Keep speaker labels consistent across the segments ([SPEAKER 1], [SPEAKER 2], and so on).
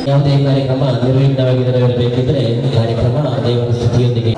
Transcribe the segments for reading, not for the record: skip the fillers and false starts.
[SPEAKER 1] ಯಾವುದೇ ಕಾರ್ಯಕ್ರಮ ನಿರ್ವಿಘ್ನವಾಗಿ ನೆರವೇರಬೇಕಿದ್ರೆ ಕಾರ್ಯಕ್ರಮ ದೇವರ ಸ್ತುತಿಯೊಂದಿಗೆ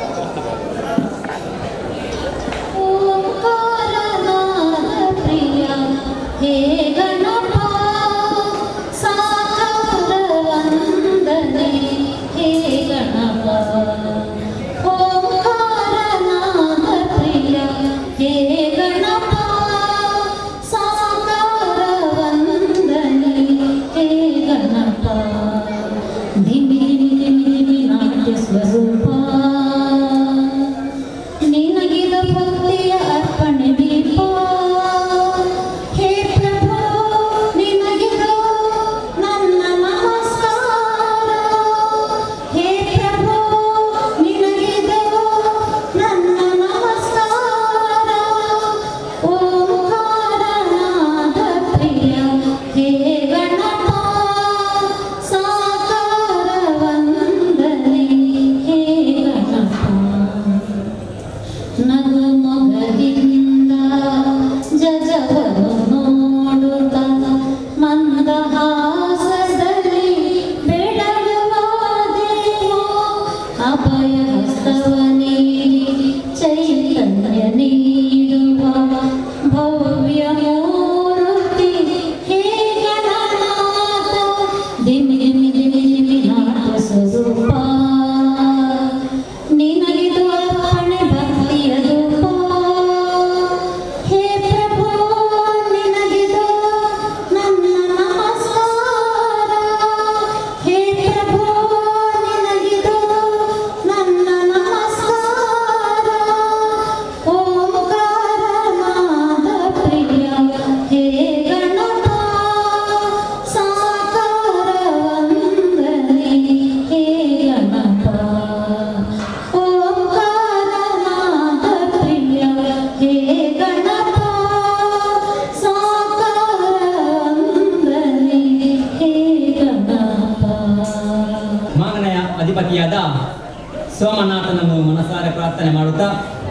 [SPEAKER 2] ಅಧಿಪತಿಯಾದ ಸೋಮನಾಥನನ್ನು ಮನಸಾರೆ ಪ್ರಾರ್ಥನೆ ಮಾಡುತ್ತಾ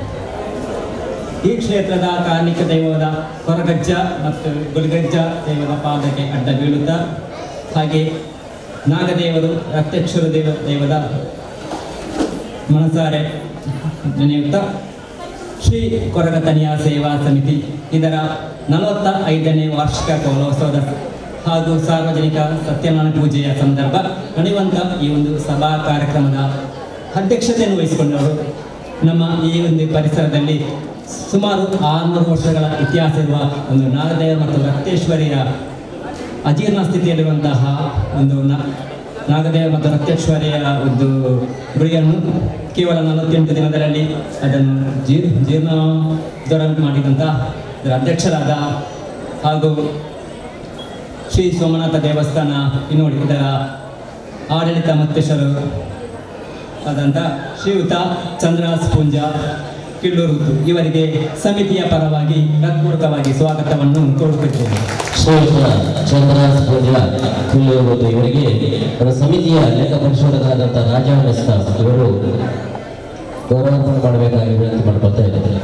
[SPEAKER 2] ಈ ಕ್ಷೇತ್ರದ ಕಾರ್ಮಿಕ ದೈವದ ಕೊರಗಜ್ಜ ಮತ್ತು ಗುಲ್ಗಜ್ಜ ದೈವದ ಪಾದಕ್ಕೆ ಅಡ್ಡ ಬೀಳುತ್ತಾ ಹಾಗೆ ನಾಗದೇವರು ರಕ್ತೇಶ್ವರ ದೈವದ ಮನಸಾರೆ ನೆನೆಯುತ್ತಾ ಶ್ರೀ ಕೊರಗತನಿಯ ಸೇವಾ ಸಮಿತಿ ಇದರ 45ನೇ ವಾರ್ಷಿಕ ಕೌಲೋತ್ಸವದ ಹಾಗೂ ಸಾರ್ವಜನಿಕ ಸತ್ಯನಾರಾಯಣ ಪೂಜೆಯ ಸಂದರ್ಭ ನಡೆಯುವಂಥ ಈ ಒಂದು ಸಭಾ ಕಾರ್ಯಕ್ರಮದ ಅಧ್ಯಕ್ಷತೆಯನ್ನು ವಹಿಸಿಕೊಂಡವರು ನಮ್ಮ ಈ ಒಂದು ಪರಿಸರದಲ್ಲಿ ಸುಮಾರು 600 ವರ್ಷಗಳ ಇತಿಹಾಸ ಇರುವ ಒಂದು ನಾಗದೇವ ಮತ್ತು ರಕ್ತೇಶ್ವರಿಯ ಅಜೀರ್ಣ ಸ್ಥಿತಿಯಲ್ಲಿರುವಂತಹ ಒಂದು ನಾಗದೇವ ಮತ್ತು ರಕ್ತೇಶ್ವರಿಯ ಒಂದು ಗುಡಿಯನ್ನು ಕೇವಲ 48 ದಿನದಲ್ಲಿ ಅದನ್ನು ಜೀರ್ಣೋದ್ಧಾರ ಮಾಡಿದಂಥ ಇದರ ಅಧ್ಯಕ್ಷರಾದ ಹಾಗೂ ಶ್ರೀ ಸೋಮನಾಥ ದೇವಸ್ಥಾನ ನೋಡಿ ಇದರ ಆಡಳಿತ ಮುಖ್ಯಸ್ಥರು ಆದಂಥ ಶ್ರೀಯುತ ಚಂದ್ರಹಾಸ್ ಪೂಂಜ ಕಿಳ್ಳೂರು ಇವರಿಗೆ ಸಮಿತಿಯ ಪರವಾಗಿ ಹೃತ್ಪೂರ್ವಕವಾಗಿ ಸ್ವಾಗತವನ್ನು ಕೋರುತ್ತಿದ್ದೇನೆ.
[SPEAKER 1] ಶ್ರೀಯುತ ಚಂದ್ರಹಾಸ್ ಪೂಂಜ ಕಿಳ್ಳೂರು ಇವರಿಗೆ ಸಮಿತಿಯ ಲೆಕ್ಕ ಪರಿಶೋಧಕರಾದಂಥ ರಾಜಣ್ಣ ಇವರು ಗೌರವಾರ್ಪಣೆ ಮಾಡಬೇಕಾಗಿ ವಿನಂತಿ ಮಾಡಿಕೊಳ್ತಾ ಇದ್ದಾರೆ.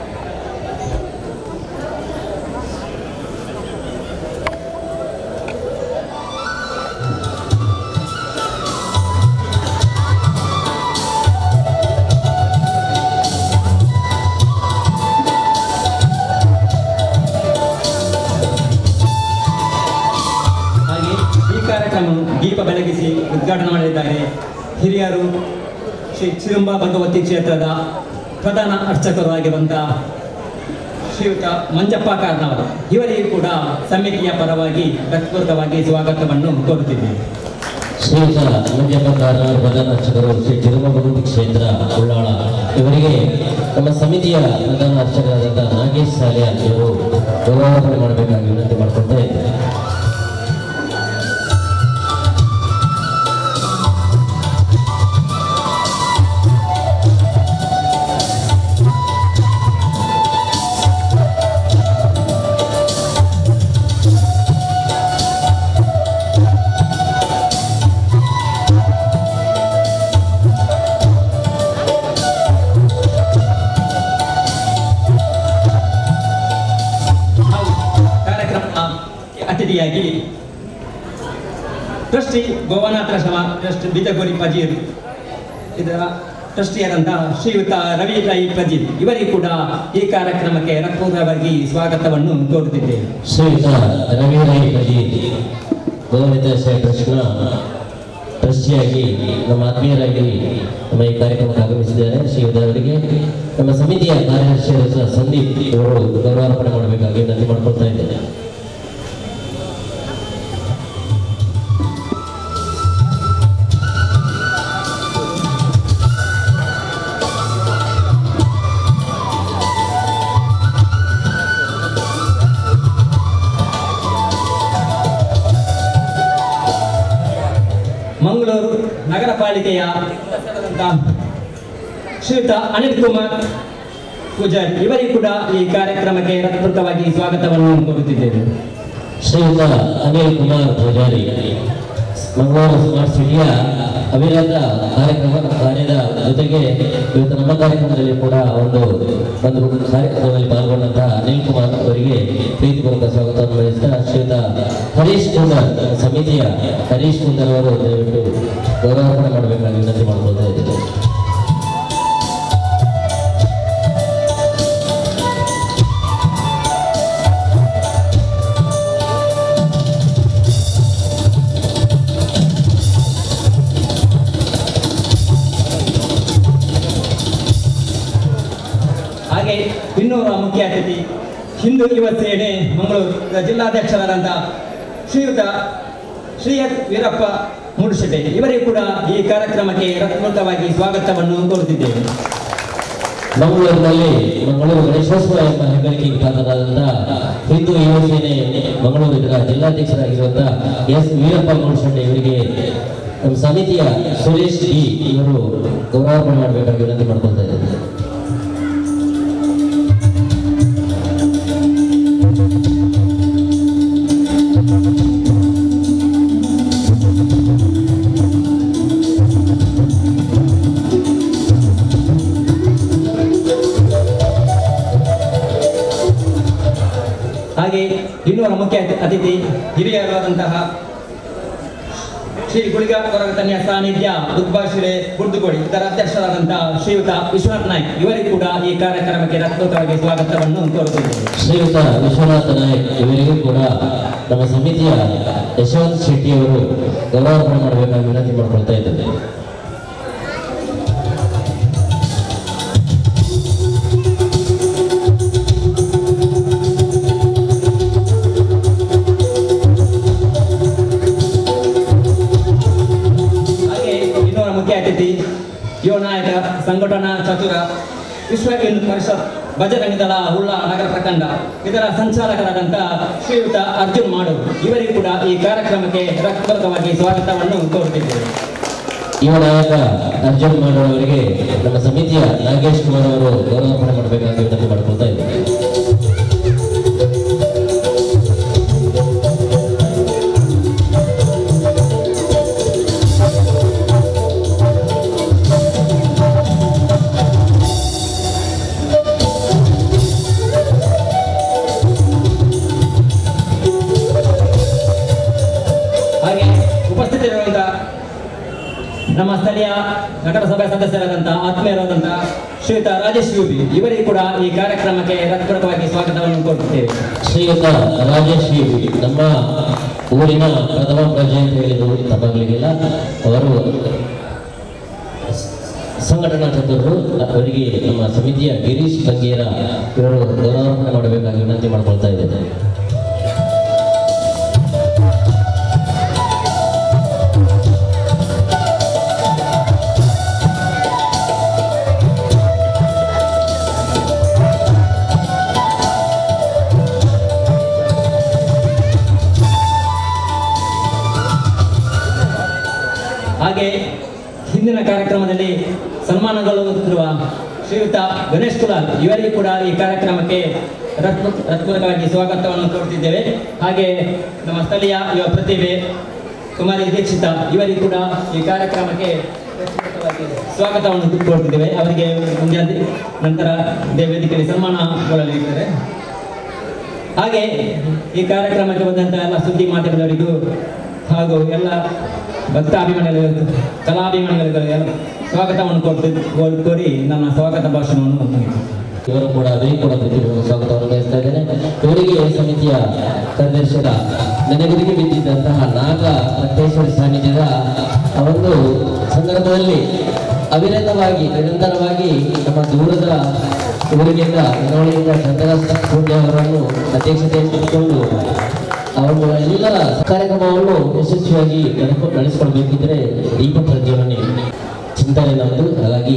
[SPEAKER 2] ದೀಪ ಬೆಳಗಿಸಿ ಉದ್ಘಾಟನೆ ಮಾಡಲಿದ್ದಾರೆ ಹಿರಿಯರು ಶ್ರೀ ಚಿರಂಬ ಭಗವತಿ ಕ್ಷೇತ್ರದ ಪ್ರಧಾನ ಅರ್ಚಕರು ಆಗಿರುವಂತಹ ಶ್ರೀಯುತ ಮಂಜಪ್ಪ ಕಾರ್ನವರು ಇವರಿಗೂ ಕೂಡ ಸಮಿತಿಯ ಪರವಾಗಿ ಹೃತ್ಪೂರ್ವಕವಾಗಿ ಸ್ವಾಗತವನ್ನು ಕೋರುತ್ತಿದ್ದೇವೆ.
[SPEAKER 1] ಶ್ರೀಯುತ ಮಂಜಪ್ಪ ಕಾರ್ನವರು ಪ್ರಧಾನ ಅರ್ಚಕರು ಶ್ರೀ ಚಿರಂಬ ಭಗವತಿ ಕ್ಷೇತ್ರ ಉಳ್ಳಾಳ ಇವರಿಗೆ ನಮ್ಮ ಸಮಿತಿಯ ಪ್ರಧಾನ ಅರ್ಚಕರಾದಂತಹ ನಾಗೇಶ್ ಸಾಲಿಯ ಇವರು ಗೌರವಾರ್ಪಣೆ ಮಾಡಬೇಕಾಗಿ ವಿನಂತಿ ಮಾಡಿಕೊಳ್ತಾ ಇದ್ದಾರೆ.
[SPEAKER 2] ಟ್ರಸ್ಟಿ ಭುವನಾಥಾಶ್ರಮ ಟ್ರಸ್ಟ್ ಬಿಜಗೋರಿ ಪಜೀರ್ ಇದರ ಟ್ರಸ್ಟಿಯಾದಂತಹ ಶ್ರೀಯುತ ರವಿ ರೈ ಪಜೀರ್ ಇವರಿಗೂ ಕೂಡ ಈ ಕಾರ್ಯಕ್ರಮಕ್ಕೆ ಹೃತ್ಪೂರ್ವಕವಾಗಿ ಸ್ವಾಗತವನ್ನು ಕೋರುತ್ತಿದ್ದೇವೆ.
[SPEAKER 1] ಶ್ರೀಯುತ ರವಿ ರೈ ಪಜೀರ್ ಭುವನಾಥಾಶ್ರಮ ಟ್ರಸ್ಟ್ನ ಟ್ರಸ್ಟಿಯಾಗಿ ನಮ್ಮ ಆತ್ಮೀಯರಾಗಿ ನಮ್ಮ ಈ ಕಾರ್ಯಕ್ರಮಕ್ಕೆ ಆಗಮಿಸಿದ್ದಾರೆ. ಶ್ರೀಯುತ ಅವರಿಗೆ ನಮ್ಮ ಸಮಿತಿಯ ಕಾರ್ಯದರ್ಶಿಯಾದ ಸಂದೀಪ್ ಇವರು ಗೌರವಾರ್ಪಣೆ ಮಾಡಬೇಕಾಗಿ ವಿನಂತಿ ಮಾಡಿಕೊಳ್ತಾ ಇದ್ದೇನೆ.
[SPEAKER 2] ಮಂಗಳೂರು ನಗರ ಪಾಲಿಕೆಯ ಶ್ರೀಯುತ ಅನಿಲ್ ಕುಮಾರ್ ಪೂಜಾರಿ ಇವರಿಗೂ ಕೂಡ ಈ ಕಾರ್ಯಕ್ರಮಕ್ಕೆ ಹೃತ್ಪೂರ್ವಕವಾಗಿ ಸ್ವಾಗತವನ್ನು ಕೋರುತ್ತಿದ್ದೇವೆ.
[SPEAKER 1] ಶ್ರೀಯುತ ಅನಿಲ್ ಕುಮಾರ್ ಪೂಜಾರಿ ಮಂಗಳೂರು ಸ್ಮಾರ್ಟ್ ಸಿಟಿಯ ಅವಿರತ ಕಾರ್ಯದ ಜೊತೆಗೆ ಇವತ್ತು ನಮ್ಮ ಕಾರ್ಯಕ್ರಮದಲ್ಲಿ ಕೂಡ ಒಂದು ಕಾರ್ಯಕ್ರಮದಲ್ಲಿ ಪಾಲ್ಗೊಂಡಂತಹ ಅನಿಲ್ ಕುಮಾರ್ ಅವರಿಗೆ ಪ್ರೀತಿಪೂರ್ವಕ ಸ್ವಾಗತವನ್ನು ಬಯಸ್ತಾ ಶ್ರೀಯುತ ಹರೀಶ್ ಕುಂದರ್ ಸಮಿತಿಯ ಹರೀಶ್ ಕುಂದರ್ ಅವರು ದಯವಿಟ್ಟು ಗೌರವಾರ್ಪಣೆ ಮಾಡಬೇಕಾಗಿ ವಿನಂತಿ ಮಾಡಿಕೊಳ್ತಾ ಇದ್ದೇವೆ.
[SPEAKER 2] ಹಾಗೆ ಇನ್ನೋರ್ವ ಮುಖ್ಯ ಅತಿಥಿ ಹಿಂದೂ ಯುವ ಸೇನೆ ಮಂಗಳೂರು ಜಿಲ್ಲಾಧ್ಯಕ್ಷರಾದಂತಹ ಶ್ರೀಯುತ ಶ್ರೀಯತ್ ವೀರಪ್ಪ ಮೂಡುಶೆಟ್ಟೆ ಇವರಿಗೂ ಕೂಡ ಈ ಕಾರ್ಯಕ್ರಮಕ್ಕೆ ಹೃತ್ಪೂರ್ವಕವಾಗಿ ಸ್ವಾಗತವನ್ನು ಕೋರುತ್ತಿದ್ದೇವೆ.
[SPEAKER 1] ಮಂಗಳೂರಿನಲ್ಲಿ ಮಂಗಳೂರು ಗಣೇಶೋತ್ಸವ ಎಂಬ ಹೆಗ್ಗಳಿಕೆಗೆ ಪಾತ್ರರಾದಂತಹ ಹಿಂದೂ ಯುವ ಸೇನೆ ಮಂಗಳೂರು ಇದರ ಜಿಲ್ಲಾಧ್ಯಕ್ಷರಾಗಿರುವಂತಹ ಎಸ್ ವೀರಪ್ಪ ಮೂಡುಶೆಟ್ಟೆ ಇವರಿಗೆ ನಮ್ಮ ಸಮಿತಿಯ ಸುರೇಶ್ ಬಿ ಇವರು ಗೌರವಾರ್ಪಣೆ ಮಾಡಬೇಕಾಗಿ ವಿನಂತಿ ಮಾಡ್ಕೊಳ್ತಾ ಇದ್ದಾರೆ.
[SPEAKER 2] ಹಾಗೆ ಇನ್ನೂರ ಮುಖ್ಯ ಅತಿಥಿ ಹಿರಿಯರಾದಂತಹ ಶ್ರೀ ಗುಳಿಗ ಕೊರಗತನ್ಯ ಸಾನ್ನಿಧ್ಯ ಉದ್ಭಾಷಿಲೆ ಗುಡ್ದುಗೋಡಿ ಇದರ ಅಧ್ಯಕ್ಷರಾದಂತಹ ಶ್ರೀಯುತ ವಿಶ್ವನಾಥ್ ನಾಯ್ಕ್ ಇವರಿಗೂ ಕೂಡ ಈ ಕಾರ್ಯಕ್ರಮಕ್ಕೆ ಹೃತ್ಪೂರ್ವಕವಾಗಿ ಸ್ವಾಗತವನ್ನು ಕೋರುತ್ತಿದ್ದೇವೆ.
[SPEAKER 1] ಶ್ರೀಯುತ ವಿಶ್ವನಾಥ್ ನಾಯ್ಕ್ ಇವರಿಗೂ ಕೂಡ ನಮ್ಮ ಸಮಿತಿಯ ಯಶವಂತ್ ಶೆಟ್ಟಿ ಅವರು ಗೌರವಾರ್ಪಣೆ ಮಾಡಬೇಕಾಗಿ ವಿನಂತಿ ಮಾಡಿಕೊಳ್ತಾ ಇದ್ದಾರೆ.
[SPEAKER 2] ಯುವ ನಾಯಕ ಸಂಘಟನಾ ಚತುರ ವಿಶ್ವ ಹಿಂದೂ ಪರಿಷತ್ ಬಜರಂಗ ದಳ ಹುಳ್ಳ ನಗರ ಪ್ರಖಂಡ ಇದರ ಸಂಚಾಲಕರಾದಂತಹ ಶ್ರೀಯುತ ಅರ್ಜುನ್ ಮಾಡೂರು ಇವರಿಗೂ ಕೂಡ ಈ ಕಾರ್ಯಕ್ರಮಕ್ಕೆ ಹೃತ್ಪೂರ್ವಕವಾಗಿ ಸ್ವಾಗತವನ್ನು ಕೋರುತ್ತಿದ್ದೇವೆ.
[SPEAKER 1] ಯುವ ನಾಯಕ ಅರ್ಜುನ್ ಮಾಡೂರು ಅವರಿಗೆ ನಮ್ಮ ಸಮಿತಿಯ ನಾಗೇಶ್ ಕುಮಾರ್ ಅವರು ಗೌರವಾರ್ಪಣೆ ಮಾಡಬೇಕಾಗಿ ವಿನಂತಿ ಮಾಡಿಕೊಳ್ತಾ ಇದ್ದಾರೆ. ನಮ್ಮ ಸ್ಥಳೀಯ ನಗರಸಭೆ ಸದಸ್ಯರಾದಂತಹ ಆತ್ಮೀಯರಾದಂತಹ ಶ್ರೀಯುತ ರಾಜೇಶ್ ಯುಬಿ ಇವರಿಗೂ ಕೂಡ ಈ ಕಾರ್ಯಕ್ರಮಕ್ಕೆ ಹೃತ್ಪೂರ್ವಕವಾಗಿ ಸ್ವಾಗತವನ್ನು ಕೋರುತ್ತೇವೆ. ಶ್ರೀಯುತ ರಾಜೇಶ್ ಯುಬಿ ನಮ್ಮ ಊರಿನ ಪ್ರಥಮ ಪ್ರಜೆ ಅಂತ ಹೇಳಿದ್ರು ತಪ್ಪಾಗಲಿಕ್ಕಿಲ್ಲ. ಅವರು ಸಂಘಟನಾ ಚತುರರು. ಅವರಿಗೆ ನಮ್ಮ ಸಮಿತಿಯ ಗಿರೀಶ್ ಬಂಗೇರ ಇವರು ಗೌರವಾರ್ಪಣೆ ಮಾಡಬೇಕಾಗಿ ವಿನಂತಿ ಮಾಡಿಕೊಳ್ತಾ ಇದ್ದೇನೆ.
[SPEAKER 2] ಹಾಗೆ ಹಿಂದಿನ ಕಾರ್ಯಕ್ರಮದಲ್ಲಿ ಸನ್ಮಾನಗೊಳ್ಳುತ್ತಿರುವ ಶ್ರೀಯುತ ಗಣೇಶ್ ಕುಲಾಲ್ ಇವರಿಗೂ ಕೂಡ ಈ ಕಾರ್ಯಕ್ರಮಕ್ಕೆ ಹೃತ್ಪೂರ್ವಕವಾಗಿ ಸ್ವಾಗತವನ್ನು ಕೋರುತ್ತಿದ್ದೇವೆ. ಹಾಗೆ ನಮ್ಮ ಸ್ಥಳೀಯ ಯುವ ಪ್ರತಿಭೆ ಕುಮಾರಿ ದೀಕ್ಷಿತ ಇವರಿಗೂ ಕೂಡ ಈ ಕಾರ್ಯಕ್ರಮಕ್ಕೆ ಸ್ವಾಗತವನ್ನು ಕೋರುತ್ತಿದ್ದೇವೆ. ಅವರಿಗೆ ಮುಂಜಾನೆ ನಂತರ ವೇದಿಕೆಯಲ್ಲಿ ಸನ್ಮಾನಗೊಳ್ಳಲಿದ್ದಾರೆ. ಹಾಗೆ ಈ ಕಾರ್ಯಕ್ರಮಕ್ಕೆ ಬಂದಂತಹ ಎಲ್ಲ ಸುದ್ದಿ ಮಾಧ್ಯಮದವರಿಗೂ ಹಾಗೂ ಎಲ್ಲ ಭಕ್ತಾಭಿಮಾನಿಗಳು ಕಲಾಭಿಮಾನಿಗಳು ಎಲ್ಲ ಸ್ವಾಗತವನ್ನು ಕೋರಿ ನನ್ನ ಸ್ವಾಗತ ಭಾಷಣವನ್ನು ಮುಗಿಸುತ್ತೇನೆ.
[SPEAKER 1] ಇವರು ಕೂಡ ಅವರಿಗೆ ಕೂಡ ಸ್ವಾಗತವನ್ನು ಬಯಸ್ತಾ ಇದ್ದೇನೆ. ಇವರಿಗೆ ಸಮಿತಿಯ ಕಾರ್ಯದರ್ಶಿಯ ನೆನಗುದಿಗೆ ಬಿದ್ದಿದ್ದಂತಹ ನಾಗ ರಕ್ತೇಶ್ವರ ಸಾನ್ನಿಧ್ಯದ ಆ ಒಂದು ಸಂದರ್ಭದಲ್ಲಿ ಅವಿರತವಾಗಿ ನಿರಂತರವಾಗಿ ನಮ್ಮ ದೂರದ ಊರಿನಿಂದ ಕರಾವಳಿಯಿಂದ ಚಂದ್ರದಾಸ ಪೂರ್ಣಿ ಅವರನ್ನು ಅಧ್ಯಕ್ಷತೆಯನ್ನು ಇಟ್ಟುಕೊಂಡು ಅವರು ಎಲ್ಲ ಕಾರ್ಯಕ್ರಮವನ್ನು ಯಶಸ್ವಿಯಾಗಿ ನಡೆಸಿಕೊಳ್ಬೇಕಿದ್ರೆ ದೀಪ ಪ್ರಜ್ವಲನೆ ಚಿಂತನೆ ನಮ್ಮದು. ಹಾಗಾಗಿ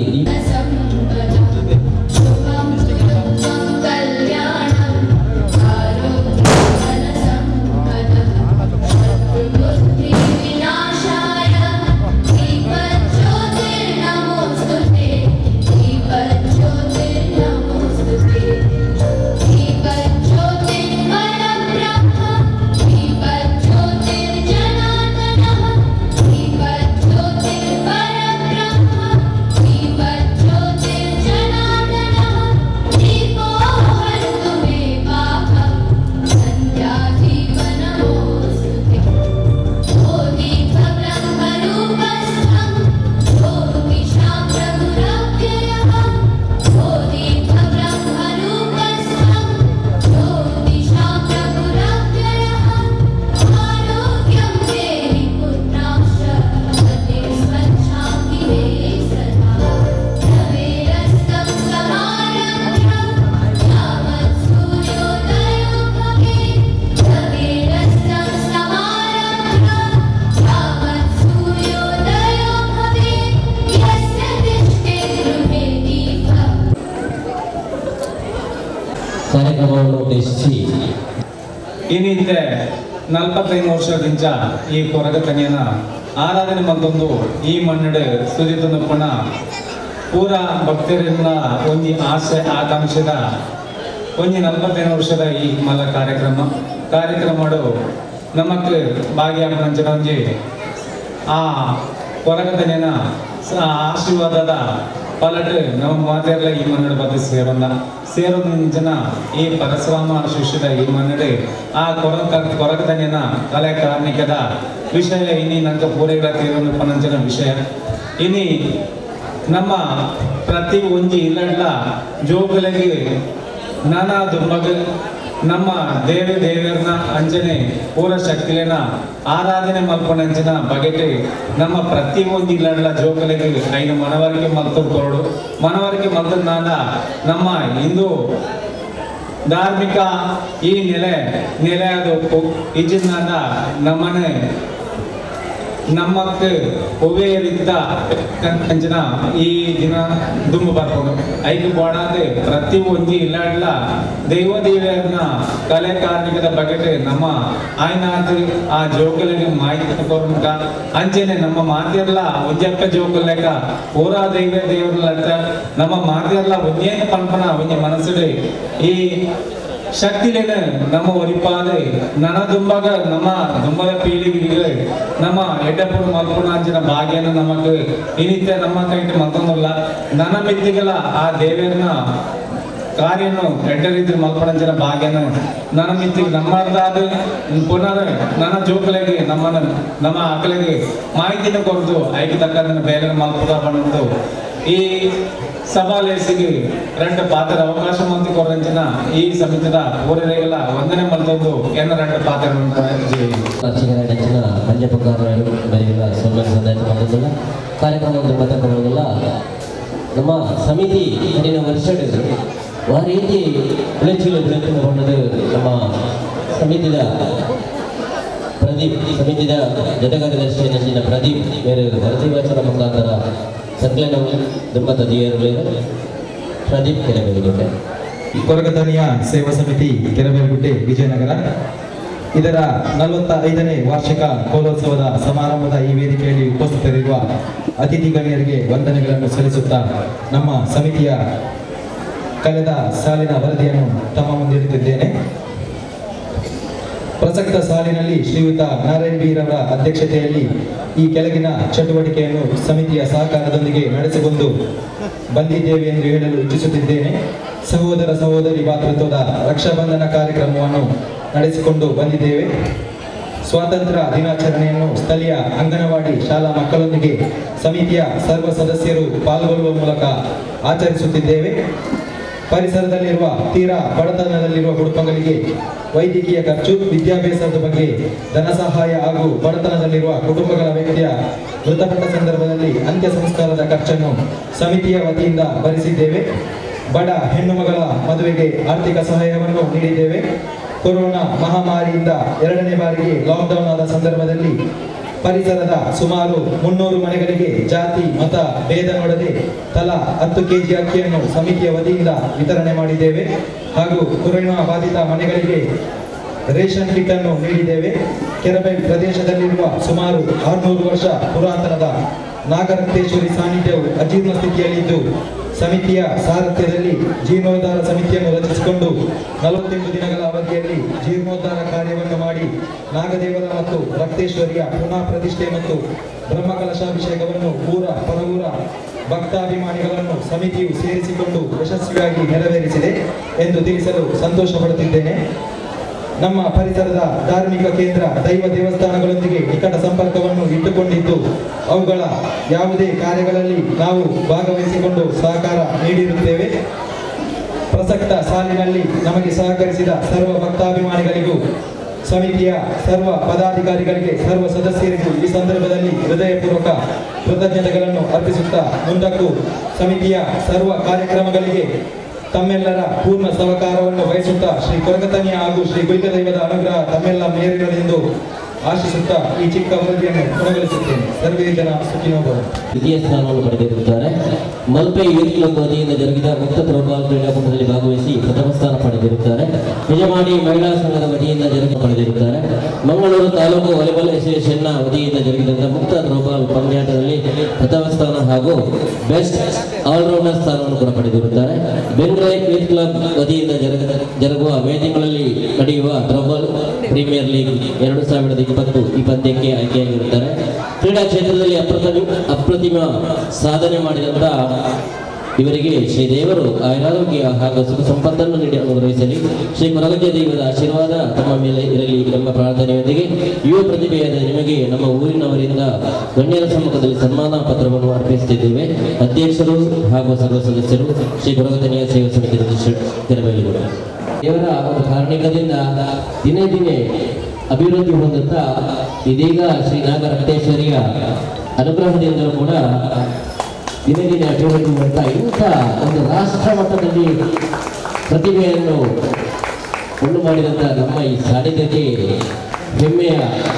[SPEAKER 1] ಕಾರ್ಯಕ್ರಮವನ್ನು ಉದ್ದೇಶಿಸಿ
[SPEAKER 3] ಇನ್ನಿಂದೆ 45 ವರ್ಷದಿಂದ ಈ ಕೊರಗತನಿಯನ ಆರಾಧನೆ ಮತ್ತೊಂದು ಈ ಮನ್ನಡೆ ಸುರಿತನ ಪುಣ ಪೂರ ಭಕ್ತರನ್ನ ಒಂದು ಆಸೆ ಆಕಾಂಕ್ಷದ ಒಂದು 45 ವರ್ಷದ ಈ ಮಲ ಕಾರ್ಯಕ್ರಮ ನಮಕ್ ಭಾಗ್ಯಾಪಂಚರಂಜಿ ಆ ಕೊರಗತನಿಯನ ಆಶೀರ್ವಾದದ ಪಲಟ್ ನಮ್ಮ ಮಾತೆಲ್ಲ ಈ ಮನ್ನಡೆ ಬದ್ದು ಸೇರೋದು ಜನ ಈ ಪರಶುರಾಮ ಶಿಷ್ಯದ ಈ ಮನ್ನಡೆ ಆ ಕೊರಗತನಿಯನ ಕಲೆ ಕಾರ್ಮಿಕದ ವಿಷಯ ಇನ್ನಿ ನಂಗೆ ಪೂರೈಗಳ ತೀರನ್ನು ಪನಂಚನ ವಿಷಯ ಇನ್ನಿ ನಮ್ಮ ಪ್ರತಿ ಒಂಜಿ ಇಲ್ಲಡ್ಲ ಜೋಗುಲೆಗೆ ನಾನಾ ದುರ್ಮಗ ನಮ್ಮ ದೇವರನ್ನ ಅಂಜನೆ ಪೂರ ಶಕ್ತಿಯನ್ನ ಆರಾಧನೆ ಮಲ್ಕೊಂಡಂಚಿನ ಬಗೆಟ್ ನಮ್ಮ ಪ್ರತಿ ಒಂದು ಇಲ್ಲಡ್ಲ ಜೋಕಲೆಗೆ ಐದು ಮನವರಿಕೆ ಮಲ್ತೊಡು ಮನವರಿಕೆ ಮಲ್ತನಾದ ನಮ್ಮ ಹಿಂದೂ ಧಾರ್ಮಿಕ ಈ ನೆಲೆಯಾದ ಇಜಿನಾದ ನಮ್ಮನೆ ನಮ್ಮಕ್ಕೆ ಒವ್ವೆಯರಿದ್ದ ಕಂಚನ ಈ ದಿನ ದುಂಬು ಬರ್ಕೊಂಡು ಐದು ಬಾಡಾದೆ ಪ್ರತಿ ಒಂಜಿ ಇಲ್ಲಡ್ಲ ದೇವದೇವಿಯರ್ನ ಕಲೆ ಕಾರ್ಮಿಕದ ಬಗೆಟ್ ನಮ್ಮ ಆಯ್ನಾದ ಆ ಜೋಕಲಿಗೆ ಮಾಹಿತಿ ತಗೊಂಡ ಅಂಚೆನೆ ನಮ್ಮ ಮಾತಿಯರ್ಲ ಒಂಜಪ್ಪ ಜೋಕಲ್ಲೇಕ ಪೂರಾ ದೇವರ್ಲಂತ ನಮ್ಮ ಮಾತಿಯರ್ಲ ಒಂಜೇನು ಪಂಪನ ಒಂಜಿ ಮನಸ್ಸುಡೆ ಈ ಶಕ್ತಿಲೇನ ನಮ್ಮ ಒರಿಪಾದ ನನ ದುಂಬಗ ನಮ್ಮ ದುಂಬದ ಪೀಳಿಗೆ ನಮ್ಮ ಎಡ್ಡಪುರ ಮಲ್ಪುಣ ಅಂಚಿನ ಭಾಗ್ಯನ ನಮಗೆ ಇನಿತ್ಯ ನಮ್ಮ ಕೈಟ್ ಮಲ್ಕೊಂಡಲ್ಲ ನನ್ನ ಮಿತ್ತಿಗಲ ಆ ದೇವರನ್ನ ಕಾರ್ಯನು ಎಡ್ಡರಿದ್ರೆ ಮಲ್ಪಣಂಚಿನ ಭಾಗ್ಯನ ನನ್ನ ಮಿತ್ತಿಗೆ ನಮ್ಮದಾದ ಪುನರ್ ನನ್ನ ಜೋಕಲೆಗೆ ನಮ್ಮ ಆಕಲಿಗೆ ಮಾಹಿತಿನ ಕೊರದು ಐದು ತಕ್ಕ ಬೇರೆ ಮಲ್ಪದ ಬಂದು ಈ ಸಭಾಲೇಸಿಗೆ ಎರಡು ಪಾತ್ರ ಅವಕಾಶ ಮಂದಿ ಕೊರಂಚಿನ ಈ ಸಮಿತಿದ ಊರರೆಲ್ಲ ವಂದನೆ ಮಲ್ತೊಂದು ಎನ್ನ ಎರಡು ಪಾತ್ರ
[SPEAKER 1] ಹೆಚ್ಚಿನ ಮಂಜಪಕಾರರು ಬರೆಯುವ ಸಂದರ್ಭ ಕಾರ್ಯಕ್ರಮದ ಮತಕರಲ್ಲ ನಮ್ಮ ಸಮಿತಿ ಕಡಿನ ವರ್ಷಡ್ ಆ ರೀತಿ ಬೆಳೆಸಿಕೊಂಡದು ನಮ್ಮ ಸಮಿತಿದ ಪ್ರದೀಪ್ ಸಮಿತಿದ ಜಟಕಾರ್ಯದರ್ಶಿ ನಂಚಿನ ಪ್ರದೀಪ್ ಬೇರೆ ವರದಿವಾಚನ ಮುಖಾಂತರ ಸಂಕಲನ ದುಂಬದ ದಿಯರು ಪ್ರದೀಪ್ ಕೆರೆಬೇರುಗುಡ್ಡೆ
[SPEAKER 4] ಕೊರಗತನಿಯ ಸೇವಾ ಸಮಿತಿ ಕೆರೆಬೇರುಗುಡ್ಡೆ ವಿಜಯನಗರ ಇದರ 45ನೇ ವಾರ್ಷಿಕ ಕೋಲೋತ್ಸವದ ಸಮಾರಂಭದ ಈ ವೇದಿಕೆಯಲ್ಲಿ ಉಪಸ್ಥಿತರಿರುವ ಅತಿಥಿ ಗಣ್ಯರಿಗೆ ವಂದನೆಗಳನ್ನು ಸಲ್ಲಿಸುತ್ತಾ ನಮ್ಮ ಸಮಿತಿಯ ಕಳೆದ ಸಾಲಿನ ವರದಿಯನ್ನು ತಮ್ಮ ಮುಂದೆ ಇಡುತ್ತಿದ್ದೇನೆ. ಪ್ರಸಕ್ತ ಸಾಲಿನಲ್ಲಿ ಶ್ರೀಯುತ ನಾರಾಯಣ್ ಬೀರವರ ಅಧ್ಯಕ್ಷತೆಯಲ್ಲಿ ಈ ಕೆಳಗಿನ ಚಟುವಟಿಕೆಯನ್ನು ಸಮಿತಿಯ ಸಹಕಾರದೊಂದಿಗೆ ನಡೆಸಿಕೊಂಡು ಬಂದಿದ್ದೇವೆ ಎಂದು ಹೇಳಲು ಇಚ್ಛಿಸುತ್ತಿದ್ದೇನೆ. ಸಹೋದರ ಸಹೋದರಿ ಭಾತೃತ್ವದ ರಕ್ಷಾಬಂಧನ ಕಾರ್ಯಕ್ರಮವನ್ನು ನಡೆಸಿಕೊಂಡು ಬಂದಿದ್ದೇವೆ. ಸ್ವಾತಂತ್ರ್ಯ ದಿನಾಚರಣೆಯನ್ನು ಸ್ಥಳೀಯ ಅಂಗನವಾಡಿ ಶಾಲಾ ಮಕ್ಕಳೊಂದಿಗೆ ಸಮಿತಿಯ ಸರ್ವ ಸದಸ್ಯರು ಪಾಲ್ಗೊಳ್ಳುವ ಮೂಲಕ ಆಚರಿಸುತ್ತಿದ್ದೇವೆ. ಪರಿಸರದಲ್ಲಿರುವ ತೀರಾ ಬಡತನದಲ್ಲಿರುವ ಕುಟುಂಬಗಳಿಗೆ ವೈದ್ಯಕೀಯ ಖರ್ಚು, ವಿದ್ಯಾಭ್ಯಾಸದ ಬಗ್ಗೆ ಧನ ಸಹಾಯ ಹಾಗೂ ಬಡತನದಲ್ಲಿರುವ ಕುಟುಂಬಗಳ ವ್ಯಕ್ತಿಯ ಮೃತಪಟ್ಟ ಸಂದರ್ಭದಲ್ಲಿ ಅಂತ್ಯ ಸಂಸ್ಕಾರದ ಖರ್ಚನ್ನು ಸಮಿತಿಯ ವತಿಯಿಂದ ಭರಿಸಿದ್ದೇವೆ. ಬಡ ಹೆಣ್ಣು ಮಗಳ ಮದುವೆಗೆ ಆರ್ಥಿಕ ಸಹಾಯವನ್ನು ನೀಡಿದ್ದೇವೆ. ಕೊರೋನಾ ಮಹಾಮಾರಿಯಿಂದ 2ನೇ ಬಾರಿಗೆ ಲಾಕ್ಡೌನ್ ಆದ ಸಂದರ್ಭದಲ್ಲಿ ಪರಿಸರದ ಸುಮಾರು 300 ಮನೆಗಳಿಗೆ ಜಾತಿ ಮತ ಭೇದ ನೋಡದೆ ತಲಾ 10 ಕೆಜಿ ಅಕ್ಕಿಯನ್ನು ಸಮಿತಿಯ ವತಿಯಿಂದ ವಿತರಣೆ ಮಾಡಿದ್ದೇವೆ. ಹಾಗೂ ಕೊರೋನಾ ಬಾಧಿತ ಮನೆಗಳಿಗೆ ರೇಷನ್ ಕಿಟ್ ಅನ್ನು ನೀಡಿದ್ದೇವೆ. ಕೆರಬೆಲ್ ಪ್ರದೇಶದಲ್ಲಿರುವ ಸುಮಾರು 600 ವರ್ಷ ಪುರಾತನದ ನಾಗರಕ್ತೇಶ್ವರಿ ಸಾನ್ನಿಧ್ಯವು ಅಜೀರ್ಣ ಸ್ಥಿತಿಯಲ್ಲಿದ್ದು ಸಮಿತಿಯ ಸಾರಥ್ಯದಲ್ಲಿ ಜೀರ್ಣೋದ್ಧಾರ ಸಮಿತಿಯನ್ನು ರಚಿಸಿಕೊಂಡು 48 ದಿನಗಳ ಅವಧಿಯಲ್ಲಿ ಜೀರ್ಣೋದ್ಧಾರ ಕಾರ್ಯವನ್ನು ಮಾಡಿ ನಾಗದೇವರ ಮತ್ತು ರಕ್ತೇಶ್ವರಿಯ ಪುನಃ ಪ್ರತಿಷ್ಠೆ ಮತ್ತು ಬ್ರಹ್ಮಕಲಶಾಭಿಷೇಕವನ್ನು ಊರ ಪರವೂರ ಭಕ್ತಾಭಿಮಾನಿಗಳನ್ನು ಸಮಿತಿಯು ಸೇರಿಸಿಕೊಂಡು ಯಶಸ್ವಿಯಾಗಿ ನೆರವೇರಿಸಿದೆ ಎಂದು ತಿಳಿಸಲು ಸಂತೋಷ ಪಡುತ್ತಿದ್ದೇನೆ. ನಮ್ಮ ಪರಿಸರದ ಧಾರ್ಮಿಕ ಕೇಂದ್ರ ದೈವ ದೇವಸ್ಥಾನಗಳೊಂದಿಗೆ ನಿಕಟ ಸಂಪರ್ಕವನ್ನು ಇಟ್ಟುಕೊಂಡಿದ್ದು ಅವುಗಳ ಯಾವುದೇ ಕಾರ್ಯಗಳಲ್ಲಿ ನಾವು ಭಾಗವಹಿಸಿಕೊಂಡು ಸಹಕಾರ ನೀಡಿರುತ್ತೇವೆ. ಪ್ರಸಕ್ತ ಸಾಲಿನಲ್ಲಿ ನಮಗೆ ಸಹಕರಿಸಿದ ಸರ್ವ ಭಕ್ತಾಭಿಮಾನಿಗಳಿಗೂ ಸಮಿತಿಯ ಸರ್ವ ಪದಾಧಿಕಾರಿಗಳಿಗೆ ಸರ್ವ ಸದಸ್ಯರಿಗೂ ಈ ಸಂದರ್ಭದಲ್ಲಿ ಹೃದಯಪೂರ್ವಕ ಕೃತಜ್ಞತೆಗಳನ್ನು ಅರ್ಪಿಸುತ್ತಾ ಮುಂದಕ್ಕೂ ಸಮಿತಿಯ ಸರ್ವ ಕಾರ್ಯಕ್ರಮಗಳಿಗೆ ತಮ್ಮೆಲ್ಲರ ಪೂರ್ಣ ಸಹಕಾರವನ್ನು ವಹಿಸುತ್ತಾ ಶ್ರೀ ಕೊರಗತನಿಯ ಹಾಗೂ ಶ್ರೀ ಗುಳಿಗದೈವದ ಅನುಗ್ರಹ ತಮ್ಮೆಲ್ಲ ಮೇರೆಗಳೆಂದು ಆಶಿಸುತ್ತಾ ಈ ಚಿಕ್ಕ ಅವಧಿಯನ್ನು ಕೊನೆಗೊಳಿಸುತ್ತೇನೆ. ಸರ್ವೇ ಜನ ಸುಖಿನೋ ಭವಂತು.
[SPEAKER 1] ದ್ವಿತೀಯ ಸ್ಥಾನವನ್ನು ಪಡೆದಿರುತ್ತಾರೆ. ಮಲ್ಪೆ ಯೂತ್ ಕ್ಲಬ್ ವತಿಯಿಂದ ಜರುಗಿದ ಮುಕ್ತ ಥ್ರೋಬಾಲ್ ಕ್ರೀಡಾಕೂಟದಲ್ಲಿ ಭಾಗವಹಿಸಿ ಪ್ರಥಮ ಸ್ಥಾನ ಪಡೆದಿರುತ್ತಾರೆ. ನಿಜಮಾಡಿ ಮಹಿಳಾ ಸಂಘದ ವತಿಯಿಂದ ಪಡೆದಿರುತ್ತಾರೆ. ಮಂಗಳೂರು ತಾಲೂಕು ವಾಲಿಬಾಲ್ ಅಸೋಸಿಯೇಷನ್ನ ವತಿಯಿಂದ ಜರುಗಿದಂತಹ ಮುಕ್ತ ಥ್ರೋಬಾಲ್ ಪಂದ್ಯಾಟದಲ್ಲಿ ಪ್ರಥಮ ಸ್ಥಾನ ಹಾಗೂ ಬೆಸ್ಟ್ ಆಲ್ರೌಂಡರ್ ಸ್ಥಾನವನ್ನು ಕೂಡ ಪಡೆದಿರುತ್ತಾರೆ. ಬೆಂಗ್ರೆ ಯೂತ್ ಕ್ಲಬ್ ವತಿಯಿಂದ ಜರುಗುವ ಮೇ ತಿಂಗಳಲ್ಲಿ ನಡೆಯುವ ಥ್ರೋಬಾಲ್ ಪ್ರೀಮಿಯರ್ ಲೀಗ್ 2020 ಈ ಪಂದ್ಯಕ್ಕೆ ಆಯ್ಕೆಯಾಗಿರುತ್ತಾರೆ. ಕ್ರೀಡಾ ಕ್ಷೇತ್ರದಲ್ಲಿ ಅಪ್ರತಿಮ ಸಾಧನೆ ಮಾಡಿದಂತ ಇವರಿಗೆ ಶ್ರೀ ದೇವರು ಆಯುರಾರೋಗ್ಯ ಹಾಗೂ ಸುಖ ಸಂಪತ್ತನ್ನು ನೀಡಿ ಅನುಗ್ರಹಿಸಲಿ. ಶ್ರೀ ಕೊರಗಜ್ಜ ದೈವದ ಆಶೀರ್ವಾದ ತಮ್ಮ ಮೇಲೆ ಇರಲಿ ಎಂಬ ಪ್ರಾರ್ಥನೆಯೊಂದಿಗೆ ಯುವ ಪ್ರತಿಭೆಯಾದ ನಿಮಗೆ ನಮ್ಮ ಊರಿನವರಿಂದ ಗಣ್ಯರ ಸಮ್ಮುಖದಲ್ಲಿ ಸನ್ಮಾನ ಪತ್ರವನ್ನು ಅರ್ಪಿಸುತ್ತಿದ್ದೇವೆ. ಅಧ್ಯಕ್ಷರು ಹಾಗೂ ಸರ್ವ ಸದಸ್ಯರು ಶ್ರೀ ಕೊರಗತನಿಯ ಸೇವಾ ಸಮಿತಿ ತೆರವೇಲಿಗಳು. ದೇವರ ಒಂದು ಕಾರಣಿಕದಿಂದ ದಿನೇ ದಿನೇ ಅಭಿವೃದ್ಧಿ ಹೊಂದುತ್ತಾ ಇದೀಗ ಶ್ರೀ ನಾಗರಕ್ತೇಶ್ವರಿಯ ಅನುಗ್ರಹದಿಂದಲೂ ಕೂಡ ದಿನೇ ದಿನೇ ಅಭಿವೃದ್ಧಿ ಹೊಂದುತ್ತಾ ಇಂಥ ಒಂದು ರಾಷ್ಟ್ರ ಮಟ್ಟದಲ್ಲಿ ಪ್ರತಿಭೆಯನ್ನು ಉಂಟು ಮಾಡಿದಂಥ ನಮ್ಮ ಈ ಸಾನ್ನಿಧ್ಯಕ್ಕೆ ಹೆಮ್ಮೆಯ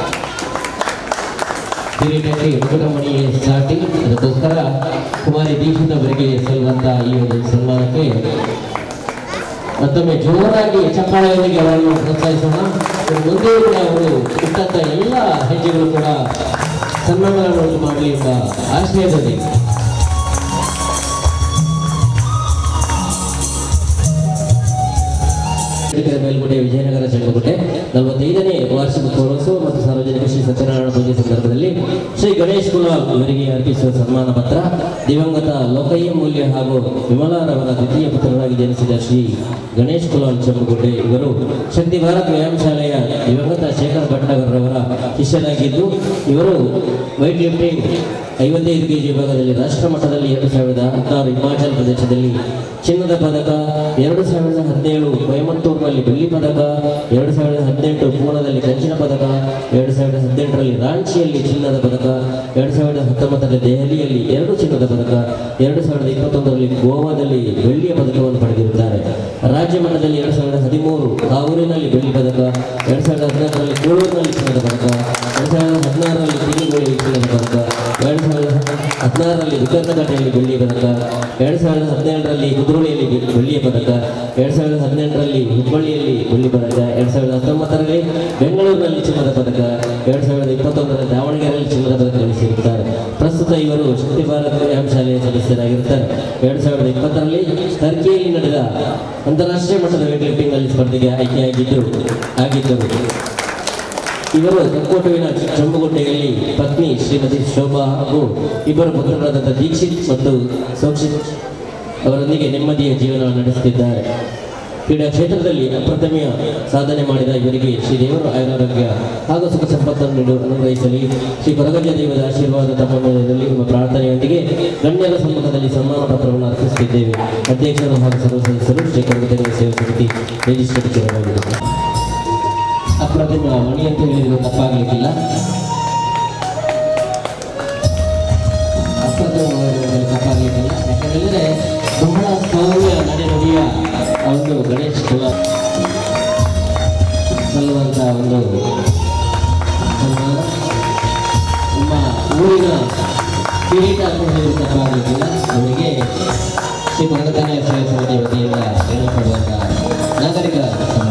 [SPEAKER 1] ಕಿರೀಟಕ್ಕೆ ಮುಕುಟಮಣಿಯೇ ಸಾಟಿ. ಅದಕ್ಕೋಸ್ಕರ ಕುಮಾರಿ ದೀಕ್ಷಿತ್ ಅವರಿಗೆ ಸಲ್ಲುವಂಥ ಈ ಒಂದು ಸನ್ಮಾನಕ್ಕೆ ಮತ್ತೊಮ್ಮೆ ಜೋರಾಗಿ ಚಪ್ಪಾಳೆಯೊಂದಿಗೆ ಅವರನ್ನು ಪ್ರೋತ್ಸಾಹಿಸೋಣ. ಮುಂದೆಯೂ ಕೂಡ ಅವರು ಇಟ್ಟಂಥ ಎಲ್ಲ ಹೆಜ್ಜೆಗಳು ಕೂಡ ಸನ್ಮಾನಗಳನ್ನು ಮಾಡಲಿ ಎಂಬ ಆಶಯದಲ್ಲಿ ಮೇಲ್ಕೋಟೆ ವಿಜಯನಗರ ಚಂದ್ರಕೋಟೆ 45ನೇ ವಾರ್ಷಿಕ ಪೂರ್ಣೋತ್ಸವ ಮತ್ತು ಸಾರ್ವಜನಿಕ ಶ್ರೀ ಸತ್ಯನಾರಾಯಣ ಪೂಜೆ ಸಂದರ್ಭದಲ್ಲಿ ಶ್ರೀ ಗಣೇಶ್ ಕುಲಾಲ್ ಇವರಿಗೆ ಅರ್ಪಿಸುವ ಸನ್ಮಾನ ಪತ್ರ. ದಿವಂಗತ ಲೋಕಯ್ಯ ಮೂಲ್ಯ ಹಾಗೂ ವಿಮಲಾರವರ ದ್ವಿತೀಯ ಪುತ್ರರಾಗಿ ಜನಿಸಿದ ಶ್ರೀ ಗಣೇಶ್ ಕುಲಾಲ್ ಚಂದ್ರಕೋಟೆ ಇವರು ಶಕ್ತಿ ಭಾರತ್ ವ್ಯಾಯಾಮ ಶಾಲೆಯ ದಿವಂಗತ ಶೇಖರ್ ಭಟ್ನಗರ್ರವರ ಶಿಷ್ಯರಾಗಿದ್ದು ಇವರು ವೈಟ್ ಲಿಫ್ಟಿಂಗ್ 55 ಕೆಜಿ ವಿಭಾಗದಲ್ಲಿ ರಾಷ್ಟ್ರ ಮಟ್ಟದಲ್ಲಿ 2016 ಹಿಮಾಚಲ ಪ್ರದೇಶದಲ್ಲಿ ಚಿನ್ನದ ಪದಕ, 2017 ಕೊಯಮತ್ತೂರಿನಲ್ಲಿ ಬೆಳ್ಳಿ ಪದಕ, 2018 ಪೂರ್ಣದಲ್ಲಿ ಕಂಚಿನ ಪದಕ, 2018ರಲ್ಲಿ ರಾಂಚಿಯಲ್ಲಿ ಚಿನ್ನದ ಪದಕ, 2019ರಲ್ಲಿ ದೆಹಲಿಯಲ್ಲಿ 2 ಚಿನ್ನದ ಪದಕ, 2021ರಲ್ಲಿ ಗೋವಾದಲ್ಲಿ ಬೆಳ್ಳಿಯ ಪದಕವನ್ನು ಪಡೆದಿರುತ್ತಾರೆ. ರಾಜ್ಯ ಮಟ್ಟದಲ್ಲಿ 2013 ಕಾವೂರಿನಲ್ಲಿ ಬೆಳ್ಳಿ ಪದಕ, 2014ರಲ್ಲಿ ಕೋಳೂರಿನಲ್ಲಿ ಚಿನ್ನದ ಪದಕ, 2016ರಲ್ಲಿ ತಿರುಗೋಳಿಯಲ್ಲಿ ಚಿನ್ನದ ಪದಕ, 2016ರಲ್ಲಿ ವಿಕರ್ನಘಟ್ಟೆಯಲ್ಲಿ ಬೆಳ್ಳಿಯ ಪದಕ, 2017ರಲ್ಲಿ ಕುದ್ರೋಳಿಯಲ್ಲಿ ಬೆಳ್ಳಿಯ ಪದಕ, 2018ರಲ್ಲಿ ಹುಬ್ಬಳ್ಳಿಯಲ್ಲಿ ಬೆಳ್ಳಿ ಪದಕ, 2019ರಲ್ಲಿ ಬೆಂಗಳೂರಿನಲ್ಲಿ ಚಿನ್ನದ ಪದಕ, 2021ರಲ್ಲಿ ದಾವಣಗೆರೆಯಲ್ಲಿ ಚಿನ್ನದ ಪದಕ ಗಳಿಸಿರುತ್ತಾರೆ. ಪ್ರಸ್ತುತ ಇವರು ಶಕ್ತಿ ಭಾರತ ವ್ಯಾಯಾಮ ಶಾಲೆಯ ಸದಸ್ಯರಾಗಿರುತ್ತಾರೆ. 2020ರಲ್ಲಿ ಟರ್ಕಿಯಲ್ಲಿ ನಡೆದ ಅಂತಾರಾಷ್ಟ್ರೀಯ ಮಟ್ಟದ ವೇಟ್ ಲಿಫ್ಟಿಂಗ್ ಅಲ್ಲಿ ಸ್ಪರ್ಧೆಗೆ ಆಯ್ಕೆಯಾಗಿದ್ದರು. ಇವರು ಕಕ್ಕೋಟುವಿನ ಚಂಬುಗುಂಟೆಯಲ್ಲಿ ಪತ್ನಿ ಶ್ರೀಮತಿ ಶೋಭಾ ಹಾಗೂ ಇಬ್ಬರು ಪುತ್ರರಾದಂಥ ದೀಕ್ಷಿತ್ ಮತ್ತು ಸೋಕ್ಷಿತ್ ಅವರೊಂದಿಗೆ ನೆಮ್ಮದಿಯ ಜೀವನ ನಡೆಸುತ್ತಿದ್ದಾರೆ. ಕ್ರೀಡಾ ಕ್ಷೇತ್ರದಲ್ಲಿ ಅಪ್ರತಿಮೆಯ ಸಾಧನೆ ಮಾಡಿದ ಇವರಿಗೆ ಶ್ರೀ ದೇವರು ಆಯುರಾರೋಗ್ಯ ಹಾಗೂ ಸುಖ ಸಂಪತ್ತನ್ನು ಅನುಗ್ರಹಿಸಲಿ. ಶ್ರೀ ಕೊರಗಜ್ಜ ದೇವರ ಆಶೀರ್ವಾದ ತಮ್ಮ ಮೇಲಿರಲಿ ಎಂಬ ಪ್ರಾರ್ಥನೆಯೊಂದಿಗೆ ಗಣ್ಯರ ಸಮ್ಮುಖದಲ್ಲಿ ಸನ್ಮಾನ ಪತ್ರವನ್ನು ಅರ್ಪಿಸುತ್ತಿದ್ದೇವೆ. ಅಧ್ಯಕ್ಷರು ಹಾಗೂ ಸರ್ವ ಸದಸ್ಯರು ಶ್ರೀ ಕೊರಗಜ್ಜ ಸೇವಾ ಸಮಿತಿ ರಿಜಿಸ್ಟ್ರೇಷನ್ ಅಪ್ರತಿಮ ಮಣಿ ಅಂತ ಹೇಳಿದ್ರು ತಪ್ಪಾಗಲಿಕ್ಕಿಲ್ಲ. ತಪ್ಪಾಗಲಿಕ್ಕಿಲ್ಲ ಯಾಕಂದರೆ ಬಹಳ ಸೌಮ್ಯ ನಡೆನುಡಿಯ ಒಂದು ಗಣೇಶ್ ಸಲ್ಲುವಂಥ ಒಂದು ಸನ್ಮಾನ ನಮ್ಮ ಊರಿನ ಕಿರೀಟ ಅಂತ ಹೇಳಿದ್ರು ತಪ್ಪಾಗಲಿಕ್ಕಿಲ್ಲ. ಅವರಿಗೆ ಶ್ರೀ ಕೊರಗಜ್ಜ ಸೇವಾ ಸಮಿತಿ ವತಿಯಿಂದ ನೀಡಲ್ಪಡುವಂಥ ನಾಗರಿಕ ಸನ್ಮಾನ.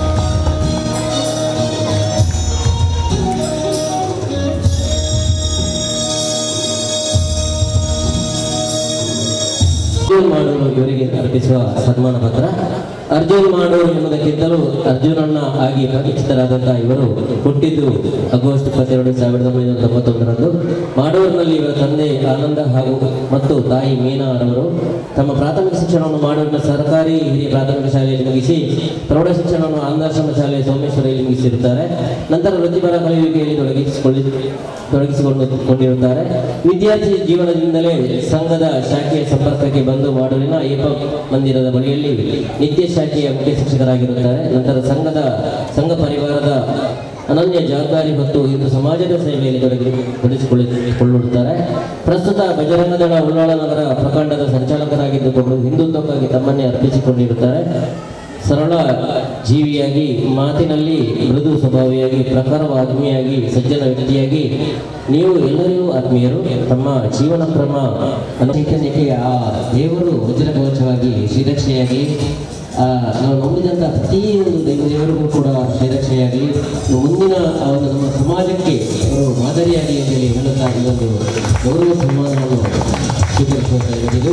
[SPEAKER 1] ಮಾಡೂರು ಇವರಿಗೆ ಅರ್ಪಿಸುವ ಸನ್ಮಾನ ಪತ್ರ. ಅರ್ಜುನ್ ಮಾಡೂರು ಎನ್ನುವುದಕ್ಕಿಂತಲೂ ಅರ್ಜುನಣ್ಣ ಆಗಿ ಪರಿಚಿತರಾದಂತಹ ಇವರು ಹುಟ್ಟಿದ್ದು ಆಗಸ್ಟ್ 22, 1991ರಂದು ಮಾಡೂರಿನಲ್ಲಿ ಇವರ ತಂದೆ ಆನಂದ ಹಾಗೂ ಮತ್ತು ತಾಯಿ ಮೀನಾ ರವರು ತಮ್ಮ ಪ್ರಾಥಮಿಕ ಶಿಕ್ಷಣವನ್ನು ಮಾಡೂರಿನ ಸರ್ಕಾರಿ ಹಿರಿಯ ಪ್ರಾಥಮಿಕ ಶಾಲೆಯಲ್ಲಿ ಮುಗಿಸಿ ಪ್ರೌಢ ಶಿಕ್ಷಣವನ್ನು ಆಂಧ್ರಾಶ್ರಮ ಶಾಲೆ ಸೋಮೇಶ್ವರಿಯಲ್ಲಿ ಮುಗಿಸಿರುತ್ತಾರೆ. ನಂತರ ವೃತ್ತಿಪರ ಕಲಿಯುವಿಕೆಯಲ್ಲಿ ತೊಡಗಿಸಿಕೊಂಡಿರುತ್ತಾರೆ. ವಿದ್ಯಾರ್ಥಿ ಜೀವನದಿಂದಲೇ ಸಂಘದ ಶಾಖೆಯ ಸಂಪರ್ಕಕ್ಕೆ ಬಂದು ಮಾಡೂರಿನ ಅಯ್ಯಪ್ಪ ಮಂದಿರದ ಬಳಿಯಲ್ಲಿ ನಿತ್ಯ ಶಾಖೆಯ ಮುಖ್ಯ ಶಿಕ್ಷಕರಾಗಿರುತ್ತಾರೆ. ನಂತರ ಸಂಘ ಪರಿವಾರದ ಅನನ್ಯ ಜವಾಬ್ದಾರಿ ಹೊತ್ತು ಇಂದು ಸಮಾಜದ ಸೇವೆಯಲ್ಲಿ ತೊಡಗಿಸಿಕೊಳ್ಳುತ್ತಾರೆ. ಪ್ರಸ್ತುತ ಬಜರಂಗದಳ ಉಳ್ಳಾಳ ನಗರ ಪ್ರಖಂಡದ ಸಂಚಾಲಕರಾಗಿದ್ದುಕೊಂಡು ಹಿಂದುತ್ವಕ್ಕಾಗಿ ತಮ್ಮನ್ನೇ ಅರ್ಪಿಸಿಕೊಂಡಿರುತ್ತಾರೆ. ಸರಳ ಜೀವಿಯಾಗಿ, ಮಾತಿನಲ್ಲಿ ಮೃದು ಸ್ವಭಾವಿಯಾಗಿ, ಪ್ರಖರವಾತ್ಮೀಯಾಗಿ, ಸಜ್ಜನ ವ್ಯಕ್ತಿಯಾಗಿ ನೀವು ಎಲ್ಲರಿಗೂ ಆತ್ಮೀಯರು. ತಮ್ಮ ಜೀವನ ಕ್ರಮ ಚೈತನ್ಯಕ್ಕೆ ಆ ದೇವರು ವಜ್ರಕವಚವಾಗಿ ಶ್ರೀರಕ್ಷೆಯಾಗಿ, ನಾವು ನಂಬಿದಂಥ ಪ್ರತಿಯೊಂದು ದೇವರಿಗೂ ಕೂಡ ಶ್ರೀರಕ್ಷೆಯಾಗಿ ಮುಂದಿನ ಒಂದು ನಮ್ಮ ಸಮಾಜಕ್ಕೆ ಅವರು ಮಾದರಿಯಾಗಿ ಅಂತೇಳಿ ಹೇಳುತ್ತಾ ಇದೊಂದು ಗೌರವ ಸನ್ಮಾನವನ್ನು ಸ್ವೀಕರಿಸುವಂಥ ಇದು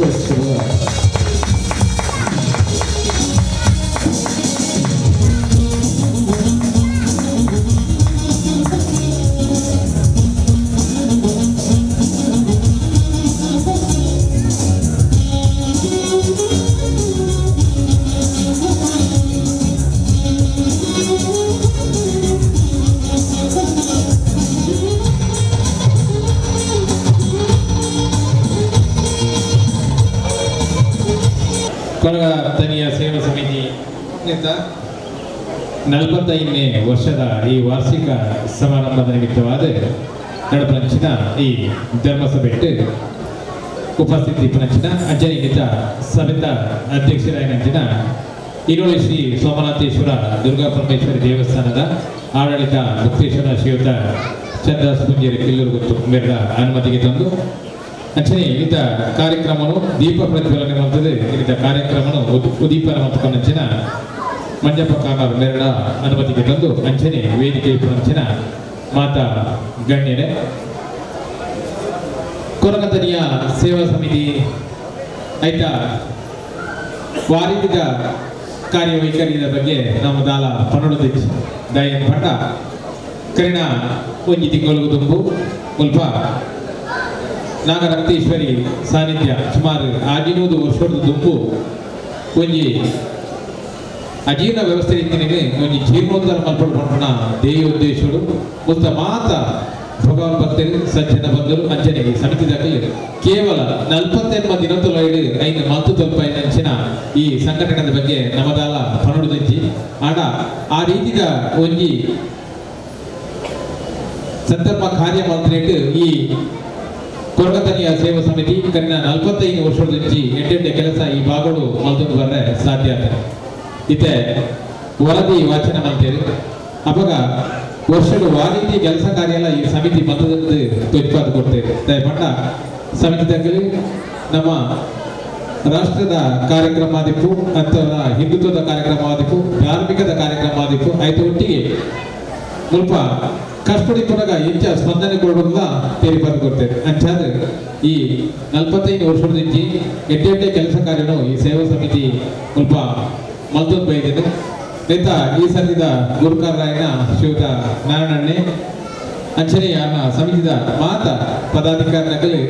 [SPEAKER 3] ಕೊರಗಜ್ಜ ಸೇವಾ ಸಮಿತಿಯಿಂದ 45ನೇ ವರ್ಷದ ಈ ವಾರ್ಷಿಕ ಸಮಾರಂಭದ ನಿಮಿತ್ತವಾದ ನಡಪಂಚಿನ ಈ ಧರ್ಮಸಭೆಟ್ಟು ಉಪಸ್ಥಿತಿ ಪಂಚಿನ ಅಂಜನಿಗಿಂತ ಸಭೆದ ಅಧ್ಯಕ್ಷರಾಗಿನ ಈರೋಳಿ ಶ್ರೀ ಸೋಮನಾಥೇಶ್ವರ ದುರ್ಗಾ ಪರಮೇಶ್ವರಿ ದೇವಸ್ಥಾನದ ಆಡಳಿತ ಮುಕ್ತೇಶ್ವರ ಶ್ರೀಯುತ ಚಂದ್ರದಾಸ್ ಪುಂಜೇರಿ ಕಿಲ್ಲೂರು ಗೊತ್ತು ಮೇರೆದ ಅನುಮತಿಗೆ ತಂದು ಅಂಚನೆ ಇಂಥ ಕಾರ್ಯಕ್ರಮವನ್ನು ದೀಪ ಪ್ರಜ್ವಲನೆ ಮಾಡುತ್ತದೆ. ಇಂಥ ಕಾರ್ಯಕ್ರಮವನ್ನು ಉದೀಪನ ಮಂಚಿನ ಮಂಜಪ್ಪ ಕಾಮರ್ ಮೇರಡ ಅನುಮತಿಗೆ ತಂದು ಅಂಚನೆ ವೇದಿಕೆ ಪಂಚಿನ ಮಾತಾ ಗಣ್ಯರೇ ಕೊರಗಜ್ಜ ಸೇವಾ ಸಮಿತಿ ಐತ ವಾರಿದ ಕಾರ್ಯವೈಖರಿಯ ಬಗ್ಗೆ ನಾವು ದಾಲ ಪನ್ನೊಂದು ದಯ ಪಟ್ಟ ಕರಿಣ ಒಂಜಿ ತಿಂಗಳು ತುಂಬು ಸ್ವಲ್ಪ ನಾಗರಕ್ತೇಶ್ವರಿ ಸಾನ್ನಿಧ್ಯ ಸುಮಾರು 15 ವರ್ಷದ ದುಂಬು ಒಂಜಿ ಅಜೀರ್ಣ ವ್ಯವಸ್ಥೆ ರೀತಿಯಲ್ಲಿ ಒಂಜಿ ಜೀರ್ಣೋದ್ಧಾರ ಮಲ್ಪಡ್ಕೊಂಡ ದೇಯೋದ್ದೇಶಗಳು ಮುತ್ತ ಮಾತ ಭಗವಾನ್ ಭಕ್ತರು ಸಜ್ಜನ ಬಂದರು ಅಂಜನೆಗೆ ಸಮಿತಿದಾಗಲಿ ಕೇವಲ 48 ದಿನದೊಳಗೆ ಐದು ಮಾತು ತಲುಪ ಅಂಚಿನ ಈ ಸಂಘಟನೆಯ ಬಗ್ಗೆ ನಮದಾಲ ಪನೊಡುದಿಂಚಿ ಆಡ ಆ ರೀತಿಯ ಒಂಜಿ ಸಂದರ್ಭ ಕಾರ್ಯ ಮಂತ್ರಿಟ್ಟು ಈ ಕೊರಗಜ್ಜ ಸೇವಾ ಸಮಿತಿ ಕರಿನ 45 ವರ್ಷದ నుంచి ಎಂಟೆಂಟೆ ಕೆಲಸ ಈ ಭಾಗಗಳು ಮಲ್ತೊಂದು ಬರ್ರೆ ಸಾಧ್ಯ ಆಗ್ತದೆ. ಇತ್ತೆ ವರದಿ ವಾಚನ ಮಂತೇರಿ ಅವಾಗ ವರ್ಷಗಳು ಆ ರೀತಿ ಕೆಲಸ ಕಾರ್ಯ ಎಲ್ಲ ಈ ಸಮಿತಿ ಮತದಂದು ತೊಜ್ಪಾದ ಕೊಡ್ತೇವೆ ದಯಪಟ್ಟ ಸಮಿತಿದಾಗಲಿ ನಮ್ಮ ರಾಷ್ಟ್ರದ ಕಾರ್ಯಕ್ರಮ ಆದಿಪ್ಪು ಅಥವಾ ಹಿಂದುತ್ವದ ಕಾರ್ಯಕ್ರಮ ಆದಿಪ್ಪು ಧಾರ್ಮಿಕದ ಕಾರ್ಯಕ್ರಮ ಆದಿಪ್ಪು ಆಯ್ತು ಒಟ್ಟಿಗೆ ಸ್ವಲ್ಪ ಕಷ್ಟಪಡಿ ಪುನಗ ಹೆಚ್ಚ ಸ್ಪಂದನೆ ಕೊಡುವುದಲ್ಲ ತೇರಿ ಬರೆದು ಕೊಡ್ತೇವೆ ಅಂಚಾದ್ರೆ ಈ 45 ವರ್ಷದ నుంచి ಎಂಟೆಂಟೆ ಕೆಲಸ ಕಾರ್ಯನು ಈ ಸೇವಾ ಸಮಿತಿ ಸ್ವಲ್ಪ ಮಲ್ತೊಂದು ಬೈದಿದೆ ನೇತ ಈ ಸರಿದ ಗುರುಕಾರರಾಯನ ಶ್ರೀಯುತ ನಾರಾಯಣಣ್ಣೆ ಅಂಚನೆ ಯಾರನ್ನ ಸಮಿತಿದ ಮಾತ ಪದಾಧಿಕಾರಿನಾಗಲಿ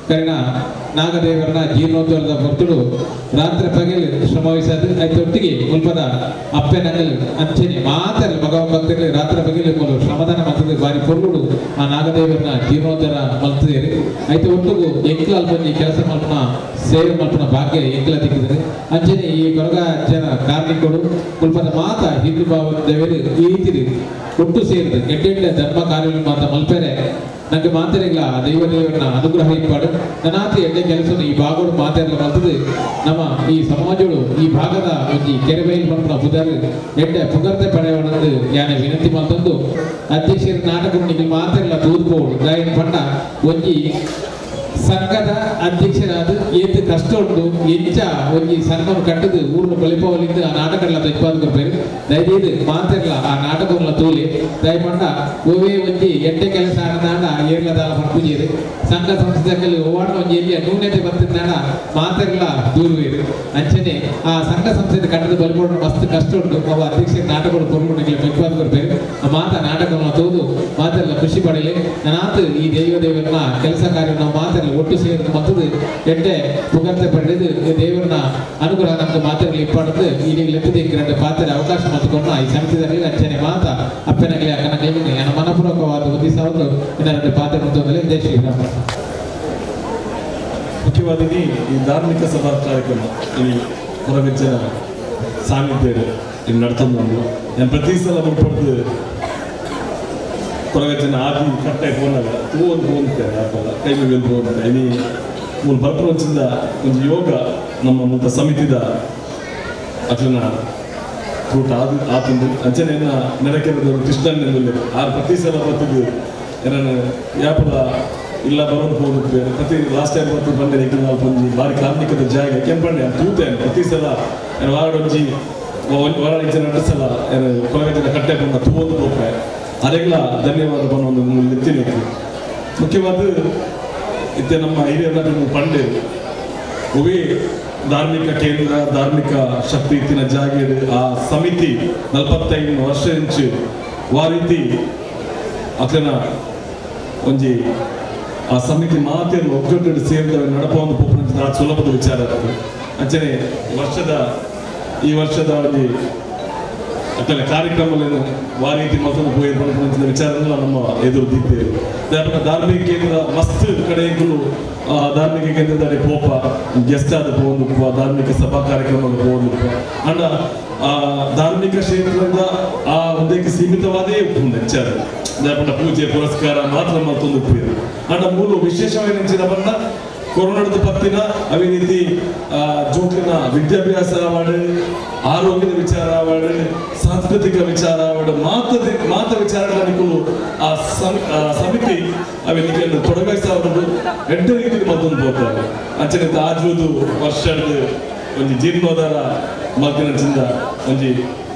[SPEAKER 3] ಕರಿನ ನಾಗದೇವರನ ಜೀರ್ಣೋದ್ಧಾರದ ಹೊರತುಡು ರಾತ್ರಿ ಪಗಲು ಶ್ರಮವಹಿಸದು ಅದೊಟ್ಟಿಗೆ ಮುಲ್ಪದ ಅಪ್ಪೆನಂಗಲ್ ಅಂಚೆನೆ ಮಾತ್ರ ಭಗವ ಭಕ್ತರಲ್ಲಿ ರಾತ್ರಿ ಪಗಲು ಮೂಲ ಶ್ರಮದಾನ ಮತದ ಬಾರಿ ಪೊರ್ಲುಡು ಆ ನಾಗದೇವರನ ಜೀರ್ಣೋದ್ಧಾರ ಮಲ್ತಿದ್ದಾರೆ ಐತೆ ಒಟ್ಟಿಗೂ ಎಂಕ್ಲ ಅಲ್ಬಂದಿ ಕೆಲಸ ಮಲ್ಪನ ಸೇವೆ ಮಲ್ಪನ ಭಾಗ್ಯ ಎಂಕ್ಲ ದಿಕ್ಕಿದ್ದಾರೆ ಅಂಚೆನೆ ಈ ಕೊರಗ ಜನ ಕಾರ್ಮಿಕರು ಮುಲ್ಪದ ಮಾತ ಹಿಂದೂ ಭಾವದವರು ಈ ರೀತಿ ಒಟ್ಟು ಸೇರಿದು ಎಡ್ಡೆಡ್ಡೆ ಧರ್ಮ ಕಾರ್ಯ ಮಾತ ಮಲ್ಪೆರೆ ನಂಗೆ ಮಾತಾಡಿಲ್ಲ ದೇವರನ್ನ ಅನುಗ್ರಹ ಇಪ್ಪಾಡು ನನಾತಿ ಎಡ್ಡೆ ಕೆಲಸ ಈ ಭಾಗಗಳು ಮಾತಾಡಲು ಬರ್ತದೆ ನಮ್ಮ ಈ ಸಮಾಜಗಳು ಈ ಭಾಗದ ಒಂದು ಕೆರೆಬೈಲ್ ಮಲ್ಪನ ಬುಧರು ಎಡ್ಡೆ ಪುಗರ್ತೆ ಪಡೆಯೋಣಂದು ಯಾನೆ ವಿನಂತಿ ಮಾಡ್ತಂದು ಅಧ್ಯಕ್ಷರ ನಾಟಕ ನಿಮಗೆ ಮಾತಾಡಲ್ಲ ತೂದ್ಬೋದು ಗಾಯನ ಪಂಡ ಒಂಜಿ ಸಂಘದ ಅಧ್ಯಕ್ಷರಾದ ಏತು ಕಷ್ಟ ಉಂಟು ಎಂಚ ಒಂಜಿ ಸಂಘವನ್ನು ಕಟ್ಟದು ಊರಿನ ಬಲಿಪವಲಿಂದ ಆ ನಾಟಕಗಳ ಉತ್ಪಾದಕರು ಬೇರೆ ದಯచేసి ಮಾತಾಡಲ್ಲ ಆ ನಾಟಕಗಳ ತೋಲಿ ದಯಪಂಡ ಓವೇ ಒಂಜಿ ಎಡ್ಡೆ ಕೆಲಸ ಆಡದಾಂಡ ಏರ್ಲ ದಾಲ ಪಂಪುಜೀರು ಸಂಘ ಸಂಸ್ಥೆಗಳು ಓವಾಡ ಒಂಜಿ ಎಲ್ಲಿಯ ನೂನೆತೆ ಬರ್ತಿದ್ದಾಡ ಮಾತಾಡಲ್ಲ ದೂರುವೇರು ಅಂಚನೆ ಆ ಸಂಘ ಸಂಸ್ಥೆ ಕಟ್ಟದ ಬಲಿಪಡ ಮಸ್ತ್ ಕಷ್ಟ ಉಂಟು ಅವ ಅಧ್ಯಕ್ಷರ ನಾಟಕಗಳು ಕೊರ್ಕೊಂಡಿಗೆ ಉತ್ಪಾದಕರು ಬೇರೆ ಆ ನಾಟಕವನ್ನು ತೋದು ಮಾತಾಡಲ್ಲ ಖುಷಿ ಪಡೆಯಲಿ ನಾನಾತು ಈ ದೇವರನ್ನ ಕೆಲಸ ಕಾರ್ಯ ನಾವು ಮಾತಾಡಲ್ಲ ಒಟ್ಟು ಸೇರಿದ ಮತ್ತದು ಎಡ್ಡೆ ಪುಗರ್ತೆ ಪಡೆದು ದೇವರನ್ನ ಅನುಗ್ರಹ ನಮ್ಗೆ ಮಾತಾಡಲಿ ಇಪ್ಪಡದು ಈಗಲೇ ಲೆಕ್ಕದಿಕ್ಕರೆ ಪಾತ್ರ ಅವಕಾಶ ಮತ್ತುಕೊಂಡು ಈ ಸಮಿತಿದಲ್ಲಿ ಅಂಚನೆ ಮಾತ ಅಪ್ಪನಾಗಲಿ ಅಕ್ಕನಾಗಲಿ ನನ್ನ ಮನಪೂರ್ವಕವಾದ ಒಂದು ಸಾವಿರ ಇನ್ನೆರಡು ಪಾತ್ರ ಮುಂದೆ ಜೈ ಶ್ರೀರಾಮ.
[SPEAKER 5] ಮುಖ್ಯವಾಗಿ ಈ ಧಾರ್ಮಿಕ ಸಭಾ ಕಾರ್ಯಕ್ರಮ ಈ ಹೊರವೆಜ್ಜನ ಸಾನ್ನಿಧ್ಯ ಇಲ್ಲಿ ನಡ್ಕೊಂಡು ನಾನು ಪ್ರತಿ ಸಲ ಮುಟ್ಪಡ್ದು ಕೊರಗಜ್ಜನ ಆದಿ ಕಟ್ಟಾಗಿ ಹೋದಾಗ ಒಂದು ಹೋಗ್ತಾರೆ ಯಾಕಲ್ಲ ಕೈ ಮೇಲೆ ಹೋಗ್ತಾರೆ ಇನಿ ಮೂರು ಬರ್ಪರೋಚಿಂದ ಒಂದು ಯೋಗ ನಮ್ಮ ಮುಂತ ಸಮಿತಿದ ಅಟ್ಲನ ರೂಟ್ ಆತಂದು ಅಂಚನೆಯನ್ನ ನೆರಕೆರದವರು ಕೃಷ್ಣನ್ನೆಂದು ಆ ಪ್ರತಿ ಸಲ ಬರ್ತಿದ್ದು ಏನನ್ನು ಯಾಪದ ಇಲ್ಲ ಬರೋದು ಹೋಗುತ್ತೆ ಪ್ರತಿ ಲಾಸ್ಟ್ ಟೈಮ್ ಬರ್ತು ಬಂದೆ ನಾವು ಬಂದು ಭಾರಿ ಕಾರ್ಮಿಕದ ಜಾಗ ಕೆಂಪಣ್ಣೆ ತೂತೆ ಪ್ರತಿ ಸಲ ವಾರಡೊಂಜಿ ವಾರ ಜನ ನಡೆಸಲ್ಲ ಕೊರಗಜ್ಜನ ಕಟ್ಟೆ ಬಂದ ತೂವೊಂದು ಹೋಗ್ತಾರೆ ಅದೆಲ್ಲ ಧನ್ಯವಾದ ಒಂದು ಎತ್ತಿನ ಮುಖ್ಯವಾದ ಇತ್ತೆ ನಮ್ಮ ಹಿರಿಯರ ಪಂಡೆ ಒವೇ ಧಾರ್ಮಿಕ ಕೇಂದ್ರ ಧಾರ್ಮಿಕ ಶಕ್ತಿ ಇತ್ತಿನ ಜಾಗ ಆ ಸಮಿತಿ 45 ವರ್ಷ ಇಂಚು ವಾರೀತಿ ಅತನ ಒಂಜಿ ಆ ಸಮಿತಿ ಮಾತೆಯನ್ನು ಒಗ್ಗಟ್ಟು ಸೇರಿದವೆ ನಡಪವನ್ನು ಪೋಪನ ಸುಲಭದ ವಿಚಾರ ಅಂಚನೆ ಈ ವರ್ಷದ ಒಂದು ಅತನ ಕಾರ್ಯಕ್ರಮಗಳನ್ನು ವಾರೀತಿ ಮತ್ತೊಂದು ಹೋಗಿರುವಂತಹ ವಿಚಾರಗಳು ನಮ್ಮ ಎದುರುದಿದ್ದೇವೆ ಧಾರ್ಮಿಕ ಕೇಂದ್ರ ಮಸ್ತ್ ಕಡೆಗಳು ಧಾರ್ಮಿಕ ಕೇಂದ್ರದ ಪೋಪ ಗೆಸ್ಟ್ ಆದ ಹೋಗುವ ಧಾರ್ಮಿಕ ಸಭಾ ಕಾರ್ಯಕ್ರಮಗಳು ಹೋಗುವ ಅಂಡ ಧಾರ್ಮಿಕ ಕ್ಷೇತ್ರದ ಆ ಒಂದಕ್ಕೆ ಸೀಮಿತವಾದೇ ವಿಚಾರ ಪೂಜೆ ಪುರಸ್ಕಾರ ಮಾತ್ರ ಮತ್ತೊಂದು ಅಂಡ ಮೂಲ ವಿಶೇಷವೇನೆಂಚಿನ ಬಂದ ಕೊರೋನಾದ ಪತ್ತಿನ ಅವೇ ರೀತಿ ಜೋಕ್ಲಿನ ವಿದ್ಯಾಭ್ಯಾಸ ಆವಾಡು ಆರೋಗ್ಯದ ವಿಚಾರ ಆವಾಡು ಸಾಂಸ್ಕೃತಿಕ ವಿಚಾರ ಆವಾಡು ಮಾತ ವಿಚಾರಗಳನ್ನು ಆ ಸಮಿತಿ ಅವನಿಗೆ ತೊಡಗಿಸಾವುದು ಎಡ್ಡ ರೀತಿ ಮತ್ತೊಂದು ಹೋಗ್ತಾರೆ ಅಂಚನೆ ಆಜುವುದು ವರ್ಷದ ಒಂದು ಜೀರ್ಣೋದ್ಧಾರ ಮಗ್ಗಿನಿಂದ ಒಂದು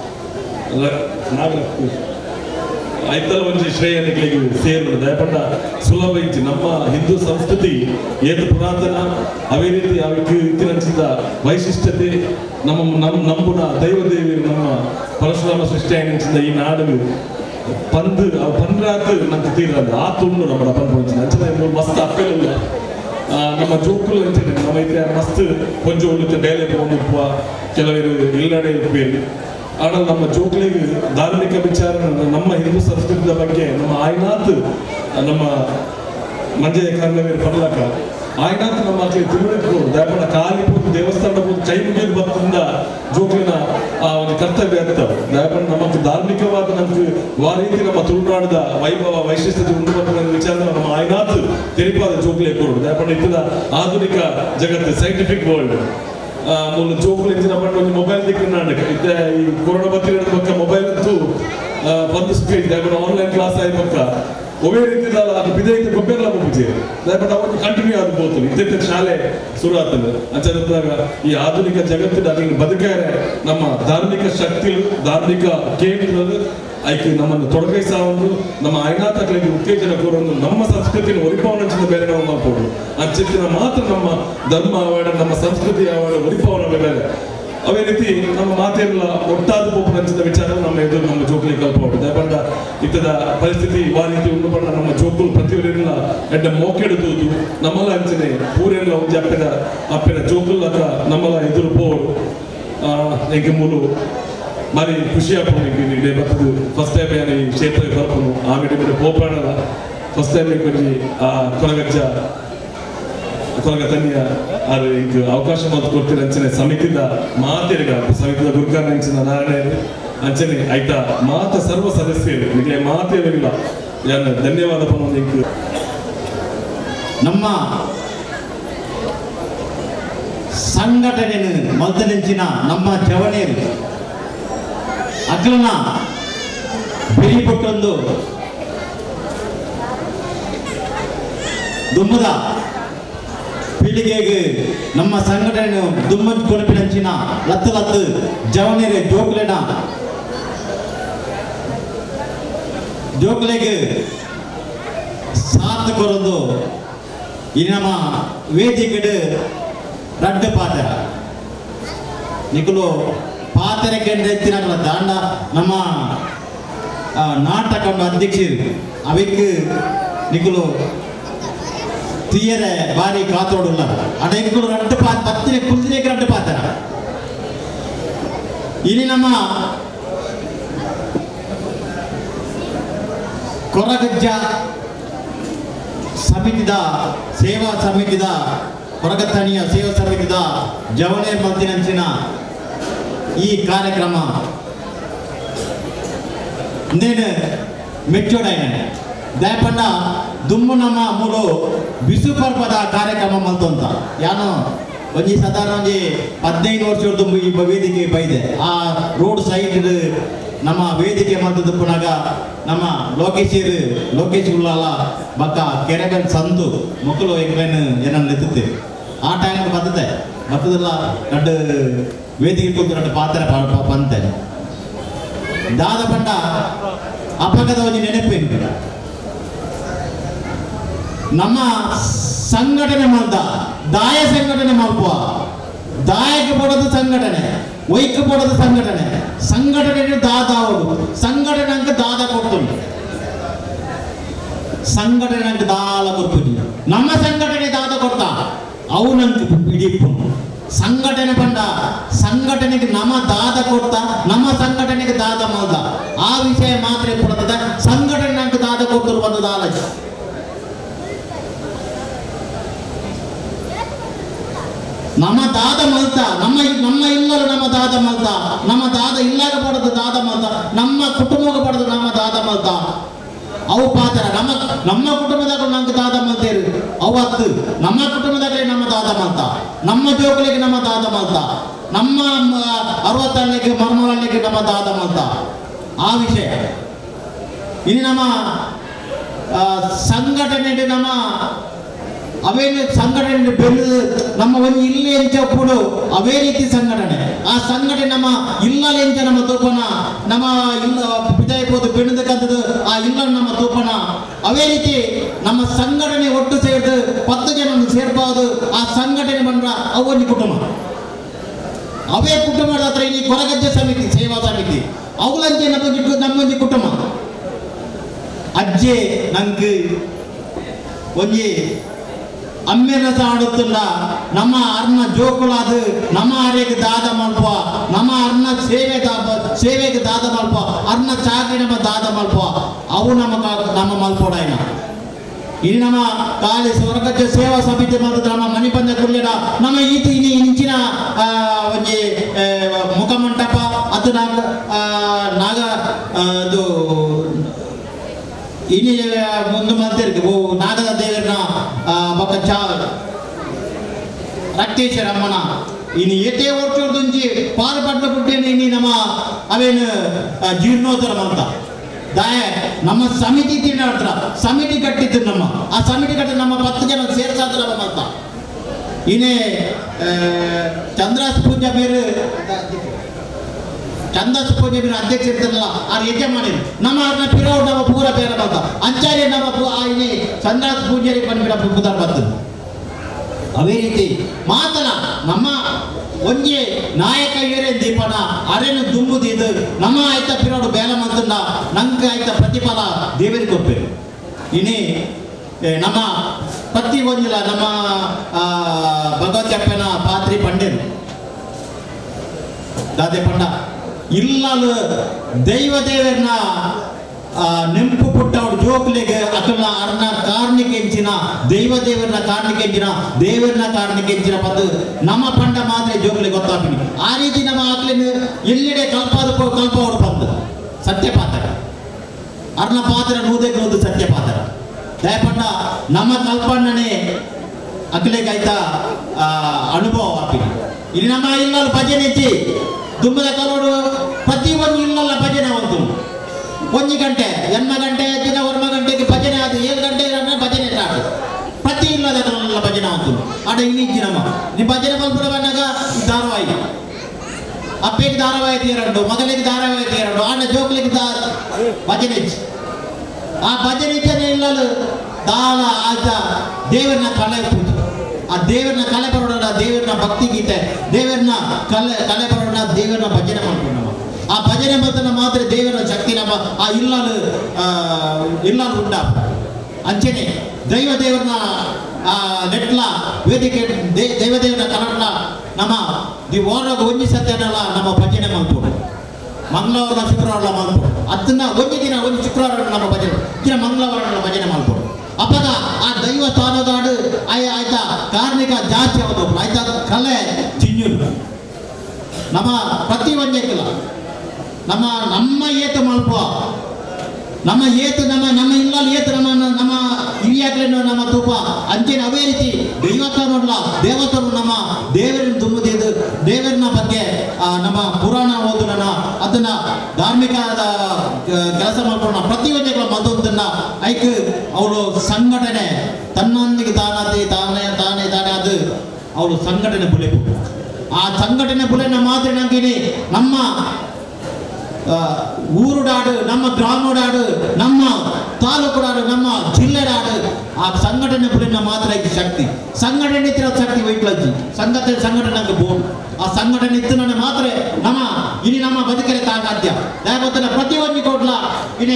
[SPEAKER 5] ಐತಲ ಒಂಜಿ ಶ್ರೇಯನಿಗಳಿಗೆ ಸೇರು ದಯಪಂಡ ಸುಲಭ ಇಚ್ಚಿ ನಮ್ಮ ಹಿಂದೂ ಸಂಸ್ಕೃತಿ ಏತು ಪುರಾತನ ಅವೇ ರೀತಿ ಅವಕ್ಕೆ ಇತ್ತಿನ ವೈಶಿಷ್ಟ್ಯತೆ ನಂಬುನ ದೈವದೇವಿ ನಮ್ಮ ಪರಶುರಾಮ ಸೃಷ್ಟಿಯಾಗಿನಿಂದ ಈ ನಾಡು ಪಂದ್ರಾತ್ ನಂಗೆ ತೀರಲ್ಲ ಆ ತುಂಡು ನಮ್ಮ ಪಂದ್ರ ಅಂಚನೆ ಮಸ್ತ್ ಅಪ್ಪೆಲ್ಲ ನಮ್ಮ ಜೋಕುಲು ಅಂಚನೆ ನಮ್ಮ ಇದ್ರೆ ಮಸ್ತ್ ಕೊಂಚ ಉಳಿತು ಬೇಲೆ ಹೋಗುವ ಕೆಲವರು ಎಲ್ಲೆಡೆ ಇರ್ಬೇಕು ಆಡ ನಮ್ಮ ಜೋಕ್ಲಿಗೆ ಧಾರ್ಮಿಕ ವಿಚಾರ ನಮ್ಮ ಹಿಂದೂ ಸಂಸ್ಕೃತಿಯ ಬಗ್ಗೆ ನಮ್ಮ ಆಯ್ನಾಥ್ ನಮ್ಮ ಮಂಜಯ ಕಾರ್ಲವೀರ್ ಬರ್ಲಕ ಆಯ್ನಾಥ್ ನಮ್ಮ ಮಕ್ಕಳಿಗೆ ತಿಳುವಳಿಕೆ ದಯಪಡ ಖಾಲಿ ಹೋಗಿ ದೇವಸ್ಥಾನ ಹೋಗಿ ಕೈ ಮುಗಿದು ಬರ್ತದಿಂದ ಜೋಕ್ಲಿನ ಆ ಒಂದು ಕರ್ತವ್ಯ ಆಗ್ತವೆ ದಯಪಡ ನಮಗೆ ಧಾರ್ಮಿಕವಾದ ನಮ್ಗೆ ಆ ರೀತಿ ನಮ್ಮ ತುಳುನಾಡದ ವೈಭವ ವೈಶಿಷ್ಟ್ಯತೆ ಉಂಟು ಬರ್ತದೆ ವಿಚಾರ ನಮ್ಮ ಆಯ್ನಾಥ್ ತೆರಿಪಾದ ಜೋಕ್ಲಿಗೆ ಕೊಡು ದಯಪಡ ಇದ್ದ ಆಧುನಿಕ ಜಗತ್ತು ಸೈಂಟಿಫಿಕ್ ವರ್ಲ್ಡ್ ಮೂಲ ಜೋಕುಲು ಎಂಚಿನ ಪಂಡ ಒಂದು ಮೊಬೈಲ್ ದಿಕ್ಕನಾಂಡ ಇತ್ತೆ ಈ ಕೊರೋನಾ ಬತ್ತಿನ ಪಕ್ಕ ಮೊಬೈಲ್ ಅಂತೂ ಬಂದು ಸ್ಪೀಡ್ ದಯಪಡ ಆನ್ಲೈನ್ ಕ್ಲಾಸ್ ಆಯ್ತು ಪಕ್ಕ ಒವೇ ರೀತಿದಲ್ಲ ಅದು ಬಿದೈತೆ ಗೊಬ್ಬೆಲ್ಲ ಮುಗಿಜೆ ದಯಪಡ ಅವತ್ತು ಕಂಟಿನ್ಯೂ ಆಗಬಹುದು ಇದ್ದಿದ್ದ ಶಾಲೆ ಶುರು ಆಗ್ತದೆ ಅಂಚದಾಗ ಈ ಆಧುನಿಕ ಜಗತ್ತಿನ ಅದನ್ನು ಬದುಕಾರೆ ನಮ್ಮ ಧಾರ್ಮಿಕ ಶಕ್ತಿಗಳು ಧಾರ್ಮಿಕ ಕೇಂದ್ರಗಳು ಆಯ್ಕೆ ನಮ್ಮನ್ನು ತೊಡಗಿಸಾವನ್ನು ನಮ್ಮ ಆಯ್ನಾಥಗಳಿಗೆ ಉತ್ತೇಜನ ಕೋರನ್ನು ನಮ್ಮ ಸಂಸ್ಕೃತಿನ ಒರಿಪಾವನ ಬೇರೆ ನಾವು ಮಾಡ್ಬೋದು ಅಂಚಿನ ಮಾತ್ರ ನಮ್ಮ ಧರ್ಮ ಆವಾಡ ನಮ್ಮ ಸಂಸ್ಕೃತಿ ಆವಾಡ ಒರಿಪಾವನ ಬೇರೆ ಅವೇ ರೀತಿ ನಮ್ಮ ಮಾತೆಲ್ಲ ಒಟ್ಟಾದ ಪೋಪನಂಚಿದ ವಿಚಾರ ನಮ್ಮ ಎದುರು ನಮ್ಮ ಜೋಕುಲಿ ಕಲ್ಪಬಹುದು ದಯಪಂಡ ಇತ್ತದ ಪರಿಸ್ಥಿತಿ ಆ ರೀತಿ ಉಂಡು ಪಂಡ ನಮ್ಮ ಜೋಕುಲು ಪ್ರತಿಯೊಬ್ಬರಿಲ್ಲ ಎಡ್ಡ ಮೋಕೆಡುವುದು ನಮ್ಮಲ ಅಂಚನೆ ಪೂರೆಲ್ಲ ಒಂಜಿ ಅಪ್ಪೆನ ಜೋಕುಲ್ಲಕ ನಮ್ಮಲ ಎದುರು ಪೋಡು ಎಂಗೆ ಮೂಲು మరి ಖುಷಿ ಆಪುನಿಗೆ ಇಡೆ ಬರ್ತದು ಫಸ್ಟ್ ಟೈಮ್ ಯಾನಿ ಕ್ಷೇತ್ರ ಬರ್ಪನು ಆಮೇಲೆ ಮೇಲೆ ಪೋಪಾಣದ ಫಸ್ಟ್ ಟೈಮ್ ಕೊಂಚಿ ಆ ಕೊರಗಜ್ಜ ಕೊರಗ ತನ್ನಿಯ ಅದು ಈಗ ಅವಕಾಶ ಮಾತು ಕೊಡ್ತೀರ ಅಂಚನೆ ಸಮಿತಿದ ಮಾತೇರಿಗ ಸಮಿತಿದ ಗುರುಕಾರ ಅಂಚಿನ ನಾರಾಯಣ ಅಂಚನೆ ಆಯ್ತಾ ಮಾತ ಸರ್ವ ಸದಸ್ಯರು ನಿಮಗೆ ಮಾತೇರಿಲ್ಲ ಯಾನ ಧನ್ಯವಾದ ಪನೊಂದು
[SPEAKER 6] ನಮ್ಮ ಸಂಘಟನೆಯನ್ನು ಮೊದಲಿಂಚಿನ ನಮ್ಮ ಜವನೇರು ಅಗ್ಲನ ಬೆರಿಪುಟ್ಟೊಂದು ದುಮ್ಮದ ಪೀಳಿಗೆಗೆ ನಮ್ಮ ಸಂಘಟನೆ ದುಮ್ಮದ್ ಕೊಡಪಿನಂಚಿನ ಲತ್ತು ಜವನೇರು ಜೋಕ್ಲೆಗೆ ಸಾಥ್ ಕೊರೊಂದು ಈ ನಮ್ಮ ವೇದಿಕೆ ರಡ್ಡು ಪಾತ್ರ ನಿಕಲು ಪಾತ್ರಕ್ಕೆ ಎತ್ತಿನ ದಾಂಡ ನಮ್ಮ ನಾಟಕ ಅಧ್ಯಕ್ಷರು ಅವಕ್ಕೆ ನಿಕಲು ತೀಯರೆ ಬಾರಿ ಕಾತೋಡುಲ್ಲ ಅಡ ಇಂಕಲು ರಡ್ಡು ಪತ್ತಿನ ಕುಲ್ದಿನೇಗೆ ರಡ್ಡು ಪಾತ್ರ ಇನಿ ನಮ್ಮ ಕೊರಗಜ್ಜ ಸಮಿತಿದ ಸೇವಾ ಸಮಿತಿದ ಕೊರಗತನಿಯ ಸೇವಾ ಸಮಿತಿದ ಜವನೇ ಮಲ್ತಿನಂಚಿನ ಈ ಕಾರ್ಯಕ್ರಮ నేను ಮೆಚ್ಚೋಡಾಯ್ನ ದಯಪಂಡ ದುಮ್ಮು ನಮ್ಮ ಮೂರು ಬಿಸು ಪರ್ಪದ ಕಾರ್ಯಕ್ರಮ ಮಲ್ತಂತ ಯಾನು ಒಂಜಿ ಸಾಧಾರಣ ಒಂಜಿ 15 ವರ್ಷದ ದುಂಬು ಈ ವೇದಿಕೆ ಬೈದೆ ಆ ರೋಡ್ ಸೈಡ್ ನಮ್ಮ ವೇದಿಕೆ ಮಲ್ತದ್ದು ಪುನಗ ನಮ್ಮ ಲೋಕೇಶ್ ಉಳ್ಳಾಲ ಬಕ್ಕ ಕೆರೆಗಲ್ ಸಂತು ಮಕ್ಕಳು ಎಗ್ಲೇನು ಏನನ್ನ ಎತ್ತುತ್ತೆ ಆ ಟೈಮ್ ಬರ್ತದಲ್ಲ ಎರಡು ವೇದಿಕೆ ಕೂತು ಎರಡು ಪಾತ್ರ ಬಂತೆ ದಾದ ಪಂಡ ಅಪಗದ ಒಂದು ನೆನಪೇನು ನಮ್ಮ ಸಂಘಟನೆ ಮಾಡ್ದ ದಾಯ ಸಂಘಟನೆ ಮಲ್ಪುವ ದಾಯಕ್ಕೆ ಪಡೋದು ಸಂಘಟನೆ ವೈಕ್ ಪಡೋದು ಸಂಘಟನೆ ದಾದ ಅವರು ಸಂಘಟನೆ ಅಂಕ ದಾದ ಕೊಡ್ತುಂಟು ಸಂಘಟನೆ ಅಂಕ ದಾದ ಕೊಡ್ತೀನಿ ನಮ್ಮ ಸಂಘಟನೆ ದಾದ ಕೊಡ್ತಾ ಅವನಂಕ ಹಿಡಿಪು ಸಂಘಟನೆ ಬಂದ ಸಂಘಟನೆಗೆ ನಮ್ಮ ದಾದ ಕೊಡ್ತಾ ನಮ್ಮ ಸಂಘಟನೆಗೆ ದಾದ ಮಾಡ್ದ ಆ ವಿಷಯ ಮಾತ್ರ ಕೊಡ್ತದ ಸಂಘಟನೆ ಅಂಕ ದಾದ ಕೊಟ್ಟರು ಒಂದು ದಾಲಜ ನಮ್ಮ ದಾದ ಮಲ್ತ ನಮ್ಮ ಇಲ್ಲರು ನಮ್ಮ ದಾದ ಮಲ್ತ ನಮ್ಮ ದಾದ ಇಲ್ಲಾಗ ಪಡೆದು ದಾದ ಮಲ್ತ ನಮ್ಮ ಕುಟುಂಬಕ್ಕೆ ಪಡೆದು ನಮ್ಮ ದಾದ ಮಲ್ತ ಅವು ಪಾತ್ರ ನಮ್ಮ ಕುಟುಂಬದಾಗ ನಂಗೆ ದಾದ ಮಲ್ತೇರು ಅವತ್ತು ನಮ್ಮ ಕುಟುಂಬದಾಗಲೇ ನಮ್ಮ ದಾದ ಮಲ್ತ ನಮ್ಮ ಜೋಕಲಿಗೆ ನಮ್ಮ ದಾದ ಮಲ್ತ ನಮ್ಮ 60 ಮರ್ಮೂರಲ್ಲಿಗೆ ನಮ್ಮ ದಾದ ಮಲ್ತ ಆ ವಿಷಯ ಇನ್ನು ನಮ್ಮ ಸಂಘಟನೆ ನಮ್ಮ ಅವೇನು ಸಂಘಟನೆ ಬೆಳೆದು ನಮ್ಮ ಒಂದು ಇಲ್ಲಿ ಎಂಚಪ್ಪುಡು ಅವೇ ರೀತಿ ಸಂಘಟನೆ ಆ ಸಂಘಟನೆ ನಮ್ಮ ಇಲ್ಲಲೆಂಚ ನಮ್ಮ ತೂಪನ ನಮ್ಮ ಇಲ್ಲ ಬಿದಾಯಬಹುದು ಬೆಣ್ಣದಕ್ಕಂಥದ್ದು ಆ ಇಲ್ಲ ನಮ್ಮ ತೂಪನ ಅವೇ ರೀತಿ ನಮ್ಮ ಸಂಘಟನೆ ಒಟ್ಟು ಸೇರಿದು 10 ಜನ ಸೇರ್ಬೋದು ಆ ಸಂಘಟನೆ ಬಂದ್ರ ಅವೊಂದು ಕುಟುಂಬ ಅವೇ ಕುಟುಂಬದ ಹತ್ರ ಇಲ್ಲಿ ಕೊರಗಜ್ಜೆ ಸಮಿತಿ ಸೇವಾ ಸಮಿತಿ ಅವಲಂಚೆ ನಮ್ಮೊಂದು ಕುಟುಂಬ ಅಜ್ಜೆ ನಂಗೆ ಒಂಜಿ ಅಮ್ಮೆರಸ ಆಡುತ್ತಿಲ್ಲ ನಮ್ಮ ಅರ್ನ ಜೋಕುಳಾದು ನಮ್ಮ ಅರೆಗೆ ದಾದ ಮಲ್ಪ ನಮ್ಮ ಅರ್ನ ಸೇವೆಗೆ ದಾದ ಮಲ್ಪ ಅರ್ನ ಚಾಕಿ ನಮ್ಮ ದಾದ ಮಲ್ಪ ಅವು ನಮ್ಮ ಮಲ್ಪೋಡಾಯ್ನ ಇನ್ನು ನಮ್ಮ ಕಾಲಿ ಸ್ವರ್ಗಜ್ಜ ಸೇವಾ ಸಮಿತಿ ಮತ್ತು ನಮ್ಮ ಮನಿ ಪಂಚ ಕುಲ್ಯಡ ನಮ್ಮ ಇಂಚಿನ ಒಂಜಿ ಮುಖಮಂಟಪ ಅದು ನಾಗ ಅದು ಇನಿ ಮುಂದೆ ಮಾಡ್ತಿರ್ತೀವಿ ಓ ನಾಗದ ದೇವರನ್ನ ಬಕ್ಕ ಚಾ ರಕ್ತೇಶ್ವರ ಅಮ್ಮನ ಇನ್ನು ಏಟೇ ವರ್ಷದೊಂಜಿ ಪಾಲ್ಪಟ್ಟ ಬಿಟ್ಟೇನೆ ಇನ್ನು ನಮ್ಮ ಅವೇನು ಜೀರ್ಣೋತ್ತರ ಅಂತ ದಾಯ ನಮ್ಮ ಸಮಿತಿ ತಿನ್ನಾಡ್ರ ಸಮಿತಿ ಕಟ್ಟಿದ್ದು ನಮ್ಮ ಆ ಸಮಿತಿ ಕಟ್ಟಿ ನಮ್ಮ 10 ಜನ ಸೇರ್ಸಾದ್ರ ಅಂತ ಇನ್ನೇ ಚಂದ್ರಾಸ್ ಪೂಜಾ ಬೇರೆ ಚಂದಾಸ ಪೂಜೆ ಅಧ್ಯಕ್ಷ ಇರ್ತಾರಲ್ಲ ಅವ್ರು ಯಜಮಾನಿ ನಮ್ಮ ಅವ್ರನ್ನ ಪಿರೋಡ್ ನಮ್ಮ ಪೂರ ಬೇರೆ ಬಂದ ಅಂಚಾರಿ ನಮ್ಮ ಇಲ್ಲಿ ಚಂದಾಸ ಪೂಜಾರಿ ಬಂದ್ಬಿಡ ಪುದಾರ್ ಬರ್ತದೆ ಅವೇ ರೀತಿ ಮಾತನ ನಮ್ಮ ಒಂಜೆ ನಾಯಕ ಏರೇ ದೀಪನ ಅರೆನು ದುಂಬುದಿದ್ದು ನಮ್ಮ ಆಯ್ತ ಪಿರೋಡು ಬೇಲ ಮಂತನ್ನ ನಂಗೆ ಆಯ್ತ ಪ್ರತಿಫಲ ದೇವರಿಗೆ ಕೊಡ್ಬೇಕು ಇನ್ನೇ ನಮ್ಮ ಪತ್ತಿ ಒಂದಿಲ್ಲ ನಮ್ಮ ಭಗವತ್ಯಪ್ಪನ ಪಾತ್ರಿ ಪಂಡೇರು ದಾದೆ ಪಂಡ ಇಲ್ಲಲು ದೈವ ದೇವರನ್ನ ನೆಂಪು ಪುಟ್ಟವಳು ಜೋಕ್ಲಿಗೆ ಅಕಲ್ನ ಅರ್ನ ಕಾರಣಿಕೆಂಚಿನ ದೈವ ದೇವರನ್ನ ಕಾರಣಿಕೆಂಚಿನ ದೇವರನ್ನ ಕಾರಣಿಕೆಂಚಿನ ಪದ್ದು ನಮ್ಮ ಪಂಡ ಮಾತ್ರ ಜೋಕ್ಲಿಗೆ ಗೊತ್ತಾಗ್ತೀನಿ ಆ ರೀತಿ ನಮ್ಮ ಆಕ್ಲಿನ ಎಲ್ಲೆಡೆ ಕಲ್ಪ ಹೊಡು ಬಂದು ಸತ್ಯಪಾತ್ರ ಅರ್ನ ಪಾತ್ರ ನೂದಕ್ಕೆ ನೂದು ಸತ್ಯಪಾತ್ರ ದಯಪಂಡ ನಮ್ಮ ಕಲ್ಪಣ್ಣನೇ ಅಕ್ಲೆಗೆ ಆಯ್ತಾ ಅನುಭವ ಆಗ್ತೀನಿ ಇಲ್ಲಿ ನಮ್ಮ ಇಲ್ಲಲ್ಲ ಭಜನೆ ಹೆಚ್ಚಿ ದುಂಬದ ಕರೋಡು ಪ್ರತಿ ಒಂದು ಇಲ್ಲಲ್ಲ ಭಜನೆ ಒಂದು 1 ಗಂಟೆ ಎನ್ಮ ಗಂಟೆ ದಿನ 1 ಗಂಟೆಗೆ ಭಜನೆ ಅದು 7 ಗಂಟೆ ಭಜನೆ ಸ್ಟಾರ್ಟ್ ಪ್ರತಿ ಇಲ್ಲದ ಭಜನೆ ಆಯ್ತು ಆಡ ಇನ್ನಿಜ್ಜಿ ನಮ್ಮ ನೀ ಭಜನೆ ಬಂದ್ಬಿಡ ಬಂದಾಗ ಧಾರಾವಾಹಿ ಅಪ್ಪೆಗೆ ಧಾರಾವಾಹಿ ತೀರಂಡು ಮಗಲಿಗೆ ಧಾರಾವಾಹಿ ತೀರಂಡು ಆಡ ಜೋಕ್ಲಿಗೆ ಭಜನೆ ಆ ಭಜನೆ ಇದ್ದೇನೆ ಇಲ್ಲಲು ದಾಳ ಆಯ್ತ ದೇವರನ್ನ ಕಲೆ ಪೂಜೆ ಆ ದೇವರನ್ನ ಕಲೆ ಬರೋಣ ದೇವರನ್ನ ಭಕ್ತಿ ಗೀತೆ ದೇವರನ್ನ ಕಲೆ ಬರೋಣ ದೇವರನ್ನ ಭಜನೆ ಮಾಡ್ಕೊಂಡು ನಮ್ಮ ಆ ಭಜನೆ ಬಂದ ಮಾತ್ರ ದೇವರ ಶಕ್ತಿ ನಮ್ಮ ಆ ಇಲ್ಲಲು ಉಂಟ ಅಂಚೆನೆ ದೇವರನ್ನ ನೆಟ್ಲ ವೇದಿಕೆ ದೇವರನ್ನ ಕಲಟ್ಲ ನಮ್ಮ ದಿ ಓರಾಗ ಒಂಜಿ ಸತ್ಯನಲ್ಲ ನಮ್ಮ ಭಜನೆ ಮಾಡ್ಕೊಂಡು ಮಂಗಳವಾರ ಶುಕ್ರವಾರ ಮಾಡ್ಬೋದು ಅದನ್ನ ಒಂದು ದಿನ ಒಂದು ಶುಕ್ರವಾರ ನಮ್ಮ ಭಜನೆ ದಿನ ಮಂಗಳವಾರ ಭಜನೆ ಮಾಡ್ಬೋದು ಅಪ್ಪಗ ಆ ದೈವ ಸ್ಥಾನದಾಡು ಆಯ್ತಾ ಕಾರ್ಮಿಕ ಜಾಸ್ತಿ ಆಗೋದು ಆಯ್ತಾ ಕಲೆ ಚಿನ್ನು ನಮ್ಮ ಪ್ರತಿ ಒಂದಕ್ಕಿಲ್ಲ ನಮ್ಮ ಏತು ಮಲ್ಪ ನಮ್ಮ ಏತು ನಮ್ಮ ಇಲ್ಲಲ್ಲಿ ಏತು ನಮ್ಮ ಹಿರಿಯಾಗ್ಲೇನು ನಮ್ಮ ತೂಪ ಅಂಚೆನ ಅವೇ ರೀತಿ ದೈವತನಲ್ಲ ದೇವತರು ನಮ್ಮ ದೇವರನ್ನ ತುಂಬುತ್ತಿದ್ದು ದೇವರನ್ನ ಬಗ್ಗೆ ನಮ್ಮ ಪುರಾಣ ಓದುನ ಅದನ್ನ ಧಾರ್ಮಿಕ ಕೆಲಸ ಮಾಡ್ಕೊಂಡು ಪ್ರತಿಯೊಂದು ಮತ್ತೊಂದನ್ನ ಐಕ್ ಅವಳು ಸಂಘಟನೆ ತನ್ನೊಂದಿಗೆ ತಾನೇ ಅದು ಅವಳು ಸಂಘಟನೆ ಬುಲೆಪು ಆ ಸಂಘಟನೆ ಬುಲೆನ ಮಾತ್ರ ನಂಗೆ ನಮ್ಮ ಊರುಡಾಡು ನಮ್ಮ ಗ್ರಾಮೋಡಾಡು ನಮ್ಮ ತಾಲೂಕುಡಾಡು ನಮ್ಮ ಜಿಲ್ಲೆಡಾಡು ಆ ಸಂಘಟನೆ ಬುಲೆನ ಮಾತ್ರ ಶಕ್ತಿ ಸಂಘಟನೆ ಇತ್ತಿರೋ ಶಕ್ತಿ ವೈಟ್ಲಜ್ಜಿ ಸಂಘಟನೆ ಬೋರ್ಡ್ ಆ ಸಂಘಟನೆ ಇತ್ತು ಮಾತ್ರ ಇನಿ ನಮ್ಮ ಬದುಕರೆ ಸಾಧ್ಯ ಯಾವತ್ತನ ಪ್ರತಿಯೊಂದು ಕೋಟ್ಲ ಇನಿ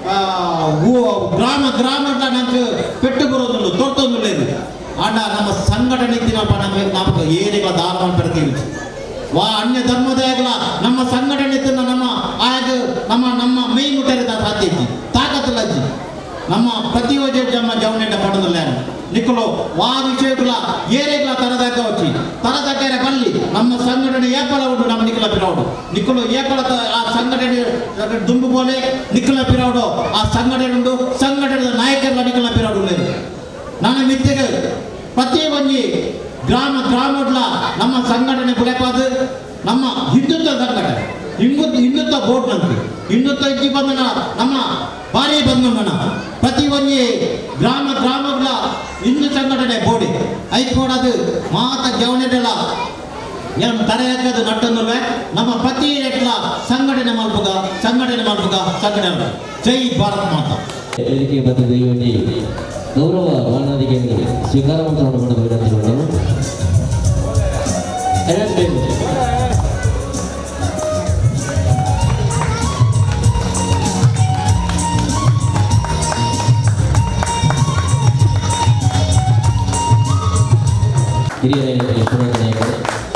[SPEAKER 6] ಗ್ರಾಮ ನಂಗೆ ಪೆಟ್ಟು ಬರೋದಿಲ್ಲ ತೋರ್ತೊಂದಿಲ್ಲ ಆಡ ನಮ್ಮ ಸಂಘಟನೆ ಇತ್ತಿನಪ್ಪ ನಮಗೆ ಏನಿಲ್ಲ ದಾನ ಬರ್ತೀವಿ ಅನ್ಯ ಧರ್ಮದ ನಮ್ಮ ಸಂಘಟನೆ ನಮ್ಮ ಮೈ ಮುಟ್ಟರೆ ಸಾಧ್ಯ ಐತಿ ತಾಕತ್ತಲ್ಲಜ್ಜಿ ನಮ್ಮ ಪ್ರತಿಯೊಂದು ನಮ್ಮ ಜವನೆಂಡ ಪಡದಲ್ಲ ನಿಕ್ಕಲು ವಿಷಯಗಳ ಏರೆಗಳ ತರದಾಕ వచ్చి ತರದಾಕ ಬಲ್ಲಿ ನಮ್ಮ ಸಂಘಟನೆ ಏಪಲ ಉಂಟು ನಮ್ಮ ನಿಕ್ಕಲ ಪಿರೌಡು ನಿಕ್ಕಲು ಏಪಲ ಆ ಸಂಘಟನೆ ದುಂಬು ಬೋಲೆ ನಿಕ್ಕಲ ಪಿರೌಡು ಆ ಸಂಘಟನೆ ಉಂಟು ಸಂಘಟನೆದ ನಾಯಕರ ನಿಕ್ಕಲ ಪಿರೌಡು లేదు ನನ್ನ ಮಿತ್ತೆಗೆ ಪ್ರತಿ ಒಂಜಿ ಗ್ರಾಮಡ್ಲ ನಮ್ಮ ಸಂಘಟನೆ ಬುಲೆಪಾದು ನಮ್ಮ ಹಿಂದುತ್ವ ಸಂಘಟನೆ ಹಿಂದುತ್ವ ಬೋರ್ಡ್ ನಂಗೆ ಹಿಂದುತ್ವ ಇಜ್ಜಿ ಬಂದನ ನಮ್ಮ ಭಾರಿ ಬಂದನ ಪ್ರತಿ ಒಂಜಿ ಗ್ರಾಮಗಳ ಹಿಂದೂ ಸಂಘಟನೆ ಬೋರ್ಡ್ ಐಕೋಡದು ಮಾತ ಜವನೆಲ್ಲ ಏನು ತರೆ ಹಾಕೋದು ನಟ್ಟೊಂದಲ್ವೇ ನಮ್ಮ ಪ್ರತಿ ಎಟ್ಲ ಸಂಘಟನೆ ಸಂಘಟನೆ ಜೈ ಭಾರತ್ ಮಾತಾ
[SPEAKER 1] ವೇದಿಕೆ ಬಂದಿದೆ ಈ ಒಂದು ಗೌರವ ಮಾನವರಿಗೆ ಸ್ವೀಕಾರ ಮಾಡಲು ವಿನಂತಿಗಳನ್ನು ಹಿರಿಯ ನಾಯಕರು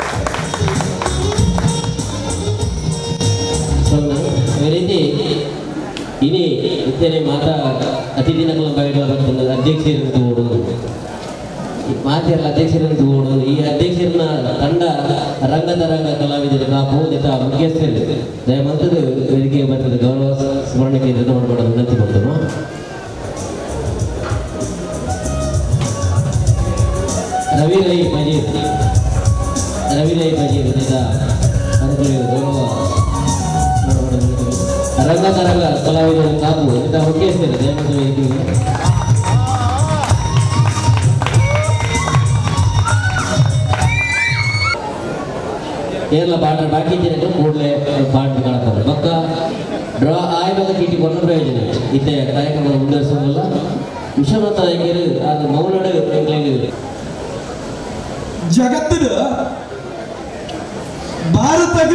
[SPEAKER 1] ರೀತಿ ಇನಿ ಇದ್ದೇನೆ ಮಾತ್ರ ಅತಿಥಿನಗಳ ಬಗೆಗಳ ಅಧ್ಯಕ್ಷರಿದ್ದು ಓಡುವುದು ಮಾತೆಯಲ್ಲ ಅಧ್ಯಕ್ಷರಿದ್ದು ಓಡುವುದು ಈ ಅಧ್ಯಕ್ಷರನ್ನ ತಂಡ ರಂಗ ಕಲಾವಿದರು ಬೋಧಿತ ಮುಖ್ಯಸ್ಥರು ದಯಮಂತದ್ದು ವೇದಿಕೆಗೆ ಬರ್ತದೆ ಗೌರವ ಸ್ಮರಣೆಗೆ ಮಾಡಲು ವಿನಂತಿ ಮಾಡ್ತೇನೆ ರವಿ ರೈ ಮಜೀದ್ ಗೌರವ ರಂಗ ಕಲಾವಿದರು ಕಾಪು ಇಂಥ ಮುಖ್ಯಸ್ಥರು ದಯಮಂತ ವೇದಿಕೆಗೆ ಏನೆಲ್ಲ ಬಾಕಿ ಇದ್ದೇನೆ ಕೂಡಲೇ ಪಾಠ ಕಾಣ್ತಾರೆ ಮಕ್ಕ ಡ್ರಾ ಆಯ್ದಾಗ ಚೀಟಿ ಕೊಟ್ಟು ಪ್ರಯೋಜನ ಇದ್ದೇ ಕಾರ್ಯಕ್ರಮ ಮುಂದುವರಿಸೋದಿಲ್ಲ ವಿಶ್ವನಾಥ ನಾಯಕರು ಅದು ಮೌನಡೆ ಎಂಗ್ಲೇಂಡ್
[SPEAKER 7] ಜಗತ್ತಿನ ಭಾರತಗ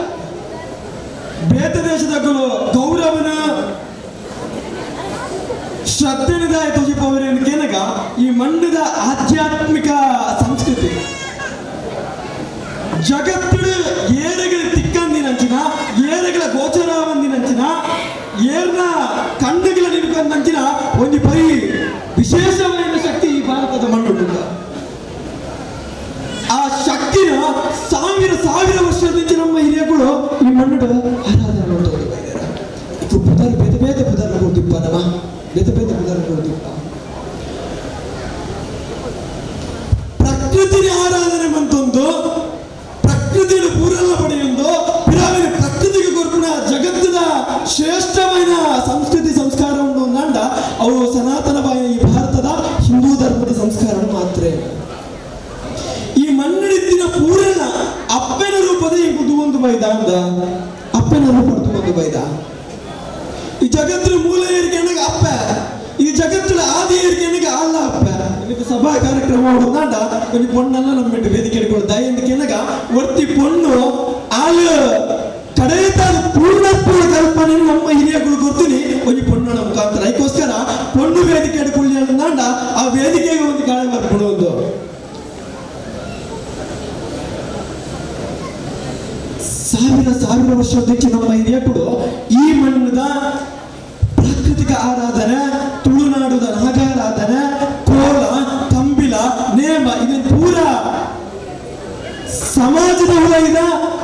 [SPEAKER 7] ಬೇತ ದೇಶದಗಳು ಗೌರವನ ಶ್ರದ್ಧೆನಿದಾಯ ತುಜಿ ಪವರೇನು ವಿಶೇಷమైన ಶಕ್ತಿ ಈ ಭಾರತದ ಮಣ್ಣುಂಟ. ಆ ಶಕ್ತಿನ ಸಾವಿರ ವರ್ಷದಿಂದ ನಮ್ಮ ಹಿರಿಯಗಳು ಈ ಮಣ್ಣು ಆರಾಧನೆ ಮಾಡ್ತಾರೆ. ಇದು ಪುದರ್ ಬೇತೆ ಪುದರ್ ಕೊಡ್ತಿಪ್ಪ ನಮ್ಮ ಬೇತೆ ಪುದರ್ ಕೊಡ್ತಿಪ್ಪ. ಪ್ರಕೃತಿನ ಆರಾಧನೆ ಮಂತೊಂದು ಪ್ರಕೃತಿನ ಪೂರಲ್ಲ ಪಡೆಯೊಂದು ಪಿರಾವಿನ ಪ್ರಕೃತಿಗೆ ಕೊರ್ಪಿನ ಜಗತ್ತಿನ ಶ್ರೇಷ್ಠమైన ಸಂಸ್ಕೃತಿ ಸಂಸ್ಕಾರ ಉಂಟು ಅಂದ ಅವು ಸನಾತನವಾದ ಈ ಭಾರತದ ಹಿಂದೂ ಧರ್ಮದ ಸಂಸ್ಕಾರ ಮಾತ್ರ. ಈ ಮಣ್ಣಿನ ಪೂರಣ ಅಪ್ಪನ ರೂಪದ ಎಂಬುದು ಒಂದು ಬೈದ ಅಂದ ಅಪ್ಪನ ರೂಪದ್ದು ಒಂದು ಬೈದ. ಈ ಜಗತ್ತಿನ ಮೂಲ ಏರಿಕೆಯನ್ನಾಗ ಅಪ್ಪ, ಈ ಜಗತ್ತಿನ ಆದಿ ಏರಿಕೆಯನ್ನಾಗ ಅಲ್ಲ ಅಪ್ಪ. ಇದಕ್ಕೆ ಸಭಾ ಕಾರ್ಯಕ್ರಮ ಮಾಡೋದಾಂಡ ಒಂದು ಪೊಣ್ಣೆಲ್ಲ ನಮ್ಮ ವೇದಿಕೆ ಹಿಡ್ಕೊಳ್ತಾ ಎಂದಕ್ಕೆನಾಗ ಒತ್ತಿ ಪೊಣ್ಣು ಆಳು ಕಡೆಯತಾದ ಪೂರ್ಣತ್ವದ ಕಲ್ಪನೆ ನಮ್ಮ ಹಿರಿಯಗಳು ಗೊತ್ತೀನಿ ಒಂದು ಪೊಣ್ಣನ ಮುಖಾಂತರ. ಅದಕ್ಕೋಸ್ಕರ ಪೊಣ್ಣು ವೇದಿಕೆ ಹಿಡ್ಕೊಳ್ಳಿ ಅನ್ನೋದಾಂಡ ಆ ವೇದಿಕೆಗೆ ಒಂದು ಕಾಳೆ ಬರ್ಕೊಂಡು ಒಂದು ಸಾವಿರ ವರ್ಷದಕ್ಕೆ ನಮ್ಮ ಹಿರಿಯಗಳು ಈ ಮಣ್ಣದ ಪ್ರಾಕೃತಿಕ ಆರಾಧನೆ, ತುಳುನಾಡುದ ನಾಗಾರಾಧನೆ, ಕೋಲ, ತಂಬಿಲ, ನೇಮ ಇದನ್ನು ಪೂರ ಸಮಾಜದ ಹೊರಗಿದ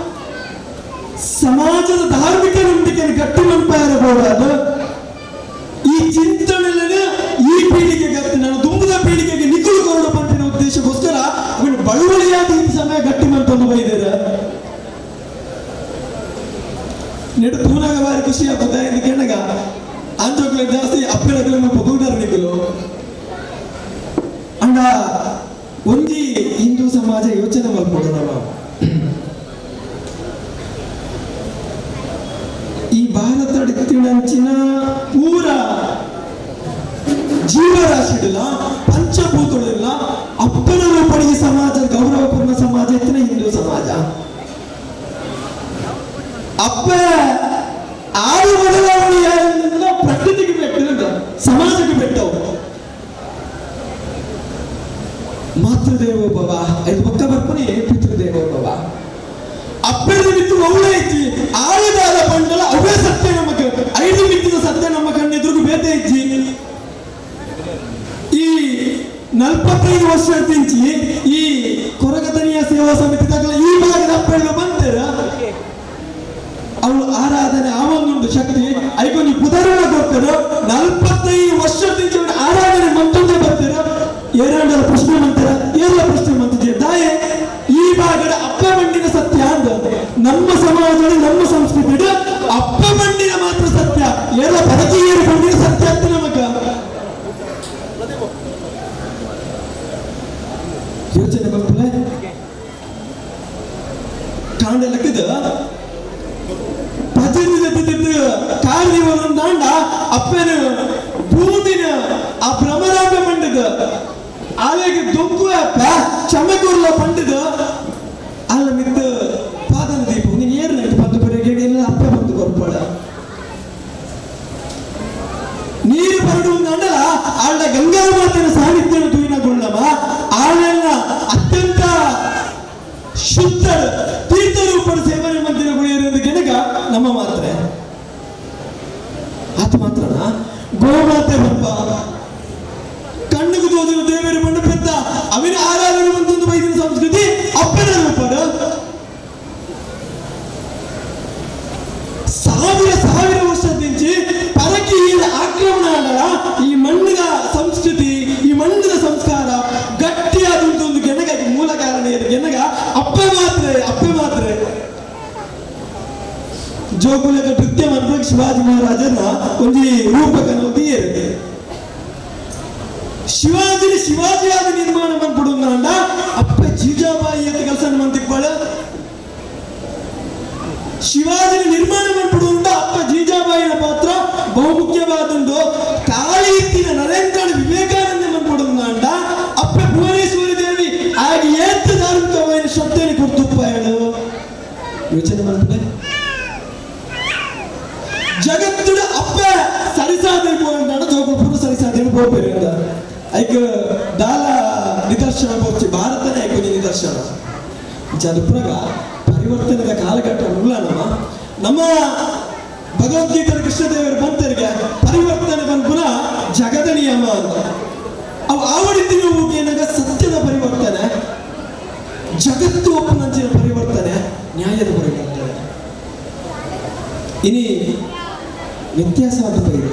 [SPEAKER 7] ಸಮಾಜದ ಧಾರ್ಮಿಕ ನಂಬಿಕೆಯನ್ನು ಗಟ್ಟಿ ನಂಬಬಹುದು. ಈ ಚಿಂತನೆ ಈ ಪೀಳಿಗೆಗೆ ನಾನು ತುಂಬದ ಪೀಳಿಗೆಗೆ ನಿಗುಲು ಕೊರಡು ಬಂದಿನ ಉದ್ದೇಶಕ್ಕೋಸ್ಕರ ಅವನು ಬಳುವಳಿಯಾದ ಈ ಸಮಯ ಗಟ್ಟಿ ಮಂತಂದು ಬೈದಾರೆ. ನೆಡು ತೂನಾಗ ಬಾರಿ ಖುಷಿ ಆಗ್ತದೆ ಇದಕ್ಕೆ ಎಣ್ಣಗ ಅಂಜೋಕ್ಲ ಜಾಸ್ತಿ ಅಪ್ಪೆರಗಳ ಪದೂಡರ್ ನಿಗಲು ಅಂಡ ಒಂದಿ ಹಿಂದೂ ಸಮಾಜ ಯೋಚನೆ ಮಾಡ್ಬೋದು. ನಾವು ಈ ಭಾರತ ಅಡಿತಿನಂಚಿನ ಪೂರ ಜೀವರಾಶಿಡಿಲ್ಲ ಪಂಚಭೂತಗಳಿಲ್ಲ ಅಪ್ಪನ ರೂಪಡಿಗೆ ಸಮಾಜ ಗೌರವಪೂರ್ಣ ಸಮಾಜ ಇತ್ತಿನ ಹಿಂದೂ ಸಮಾಜ. ಅಪ್ಪ ಆರು ಬದಲಾವಣೆಯ ಪ್ರಕೃತಿಗೆ ಬೆಟ್ಟು ಸಮಾಜಕ್ಕೆ ಬೆಟ್ಟವು ಮಾತೃದೇವೋಭವ ಐದು ಪಕ್ಕ ಬರ್ಪನೆ ಪಿತೃದೇವೋಭವ. ಅಪ್ಪನ ಮಿತ್ತು ಅವಳೇ ಇಚ್ಚಿ ಆಳಿದಾದ ಬಂಡಲ ಅವೇ ಸತ್ಯ ನಮಗೆ ಐದು ಮಿತ್ತಿದ ಸತ್ಯ ನಮ್ಮ ಕಣ್ಣೆದುರು ಬೇತೆ ಇಚ್ಚಿ. ಈ 45 ವರ್ಷ ತಿಂಚಿ ಈ ಕೊರಗತನಿಯ ಸೇವಾ ಸಮಿತಿ ತಗಲ ಈ ಭಾಗದ ಅಪ್ಪಳಿಗೆ ಬಂದೇರ ಅವಳು ಆರಾಧನೆ ಆ ಒಂದೊಂದು ಶಕ್ತಿ ಐಕೊಂಡು ಪುದರಣ ಕೊಡ್ತಾರೋ 45 ವರ್ಷದಿಂದ ಆರಾಧನೆ ಮತ್ತೊಂದೇ ಬರ್ತಾರೋ ಏರಾಂಡರ ಪ್ರಶ್ನೆ ಮಾಡ್ತಾರ ಎಲ್ಲ ಪ್ರಶ್ನೆ ಮಾಡ್ತಿದ್ದೆ ದಾಯೆ ಈ ಭಾಗದ ಅಪ್ಪ ಮಣ್ಣಿನ ಸತ್ಯ ಅಂದ ನಮ್ಮ ಸಮಾಜದಲ್ಲಿ ನಮ್ಮ ಸಂಸ್ಕೃತಿ ಅಪ್ಪ ಮಣ್ಣಿನ ಮಾತ್ರ ಸತ್ಯ ಎಲ್ಲ ಭಾರತೀಯರ ಮಣ್ಣಿನ ಸತ್ಯ ಅಂತ ನಮಗ ಯೋಚನೆ ಬರ್ತದೆ. ಕಾಂಡ ಲೆಕ್ಕದ ಕಾರ್ಯವೊಂದಾಂಡ ಅಪ್ಪನ ಭೂಮಿನ ಆ ಭ್ರಮರಾಂಬ ಪಂಡದ ಆಲೆಗೆ ದೊಂಕು ಅಪ್ಪ ಚಮಕೂರ್ಲ ಪಂಡದ ಅಲ್ಲ ಮಿದ್ದ ಪಾದನ ದೀಪ ನೀನು ಏರ್ನ ಪಂದು ಬರೆಗೆ ಅಪ್ಪ ಬಂದು ಬರ್ಬೇಡ ನೀರು ಬರಡುವುದಂಡ ಆಳ ಗಂಗಾ ಮಾತಿನ ಸಾಹಿತ್ಯ ತೂಯಿನಗೊಳ್ಳವ ಆಳೆಲ್ಲ ಅತ್ಯಂತ ಶುದ್ಧ ತೀರ್ಥರೂಪದ ಸೇವನೆ ಮಂದಿರಗಳು ಇರೋದು ಗೆನಗ ನಮ್ಮ ಮಾತ್ರ ಆತ ಮಾತ್ರನ ಗೋಮಾತೆ ಹಬ್ಬ ಕಣ್ಣಿಗೆ ತೋದಿನ ದೇವರ ಬಣ್ಣ ಬೆತ್ತ ಅವಿನ ಆರಾಧನೆ ಬಂದೊಂದು ವೈದ್ಯನ ಸಂಸ್ಕೃತಿ ಅಪ್ಪನ ರೂಪದ ಸಾವಿರ ವರ್ಷದಿಂಚಿ ಪರಕೀಯರ ಆಕ್ರಮಣ ಆಡಲ ಈ ಮಣ್ಣಿನ ಸಂಸ್ಕೃತಿ ಈ ಮಣ್ಣಿನ ಸಂಸ್ಕಾರ ಗಟ್ಟಿಯಾದಂತ ಒಂದು ಗೆನಗ ಮೂಲ ಕಾರಣ ಏನು ಗೆನಗ ಅಪ್ಪ ಮಾತ್ರ ಜೋಗುಲದ ನೃತ್ಯ ಮಂತ್ರ ಶಿವಾಜಿ ಮಹಾರಾಜನ ಒಂದು ರೂಪಕನ ಶಿವಾಜಿಯಾದ ನಿರ್ಮಾಣ ಮಾಡ್ಬಿಡುವಂಡ ಅಪ್ಪ ಜೀಜಾಬಾಯಿ ಅಂತ ಕೆಲಸ ಮಂತಿಪ್ಪಳ ಶಿವಾಜಿನ ನಿರ್ಮಾಣ ಮಾಡ್ಬಿಡುವಂಡ ಅಪ್ಪ ಜೀಜಾಬಾಯಿನ ಪಾತ್ರ ಬಹುಮುಖ್ಯವಾದುಂಡು ಕಾಳಿ ಇತ್ತಿನ ನರೇಂದ್ರ ವಿವೇಕಾನಂದ ಮಾಡ್ಬಿಡುವಂಡ ಅಪ್ಪ ಭುವನೇಶ್ವರಿ ದೇವಿ ಆಗಿ ಏತ್ತ ಧಾರ್ಮಿಕವಾದ ಶ್ರದ್ಧೆಯನ್ನು ಕೊಡ್ತುಪ್ಪ ಹೇಳು ಯೋಚನೆ ಮಾಡ್ತದೆ. ಜಗತ್ತಿನ ಅಪ್ಪ ಸರಿಸಾದೆ ಜೋಗುಪುರ ಸರಿಸಾದೆ ಹೋಗ್ಬೇರೆ ಅಂತ ಐಕ ದಾಲ ನಿದರ್ಶನ ಹೋಗ್ತಿ ಭಾರತನೇ ಐಕೊಂದು ನಿದರ್ಶನ ಜನಪ್ರಗ ಪರಿವರ್ತನೆದ ಕಾಲಘಟ್ಟ ಉಳ್ಳ ನಮ್ಮ ಭಗವದ್ಗೀತೆ ಕೃಷ್ಣದೇವರು ಬಂತರಿಗೆ ಪರಿವರ್ತನೆ ಬಂದು ಪುನಃ ಜಗದ ನಿಯಮ ಅಂತ ಅವು ಆವಡಿತಿನ ಹೋಗಿ ಏನಾಗ ಸತ್ಯದ ಪರಿವರ್ತನೆ, ಜಗತ್ತು ಒಪ್ಪನಂಚಿನ ಪರಿವರ್ತನೆ, ನ್ಯಾಯದ ಪರಿವರ್ತನೆ. ಇನಿ ವ್ಯತ್ಯಾಸವಾದ ಬೈದು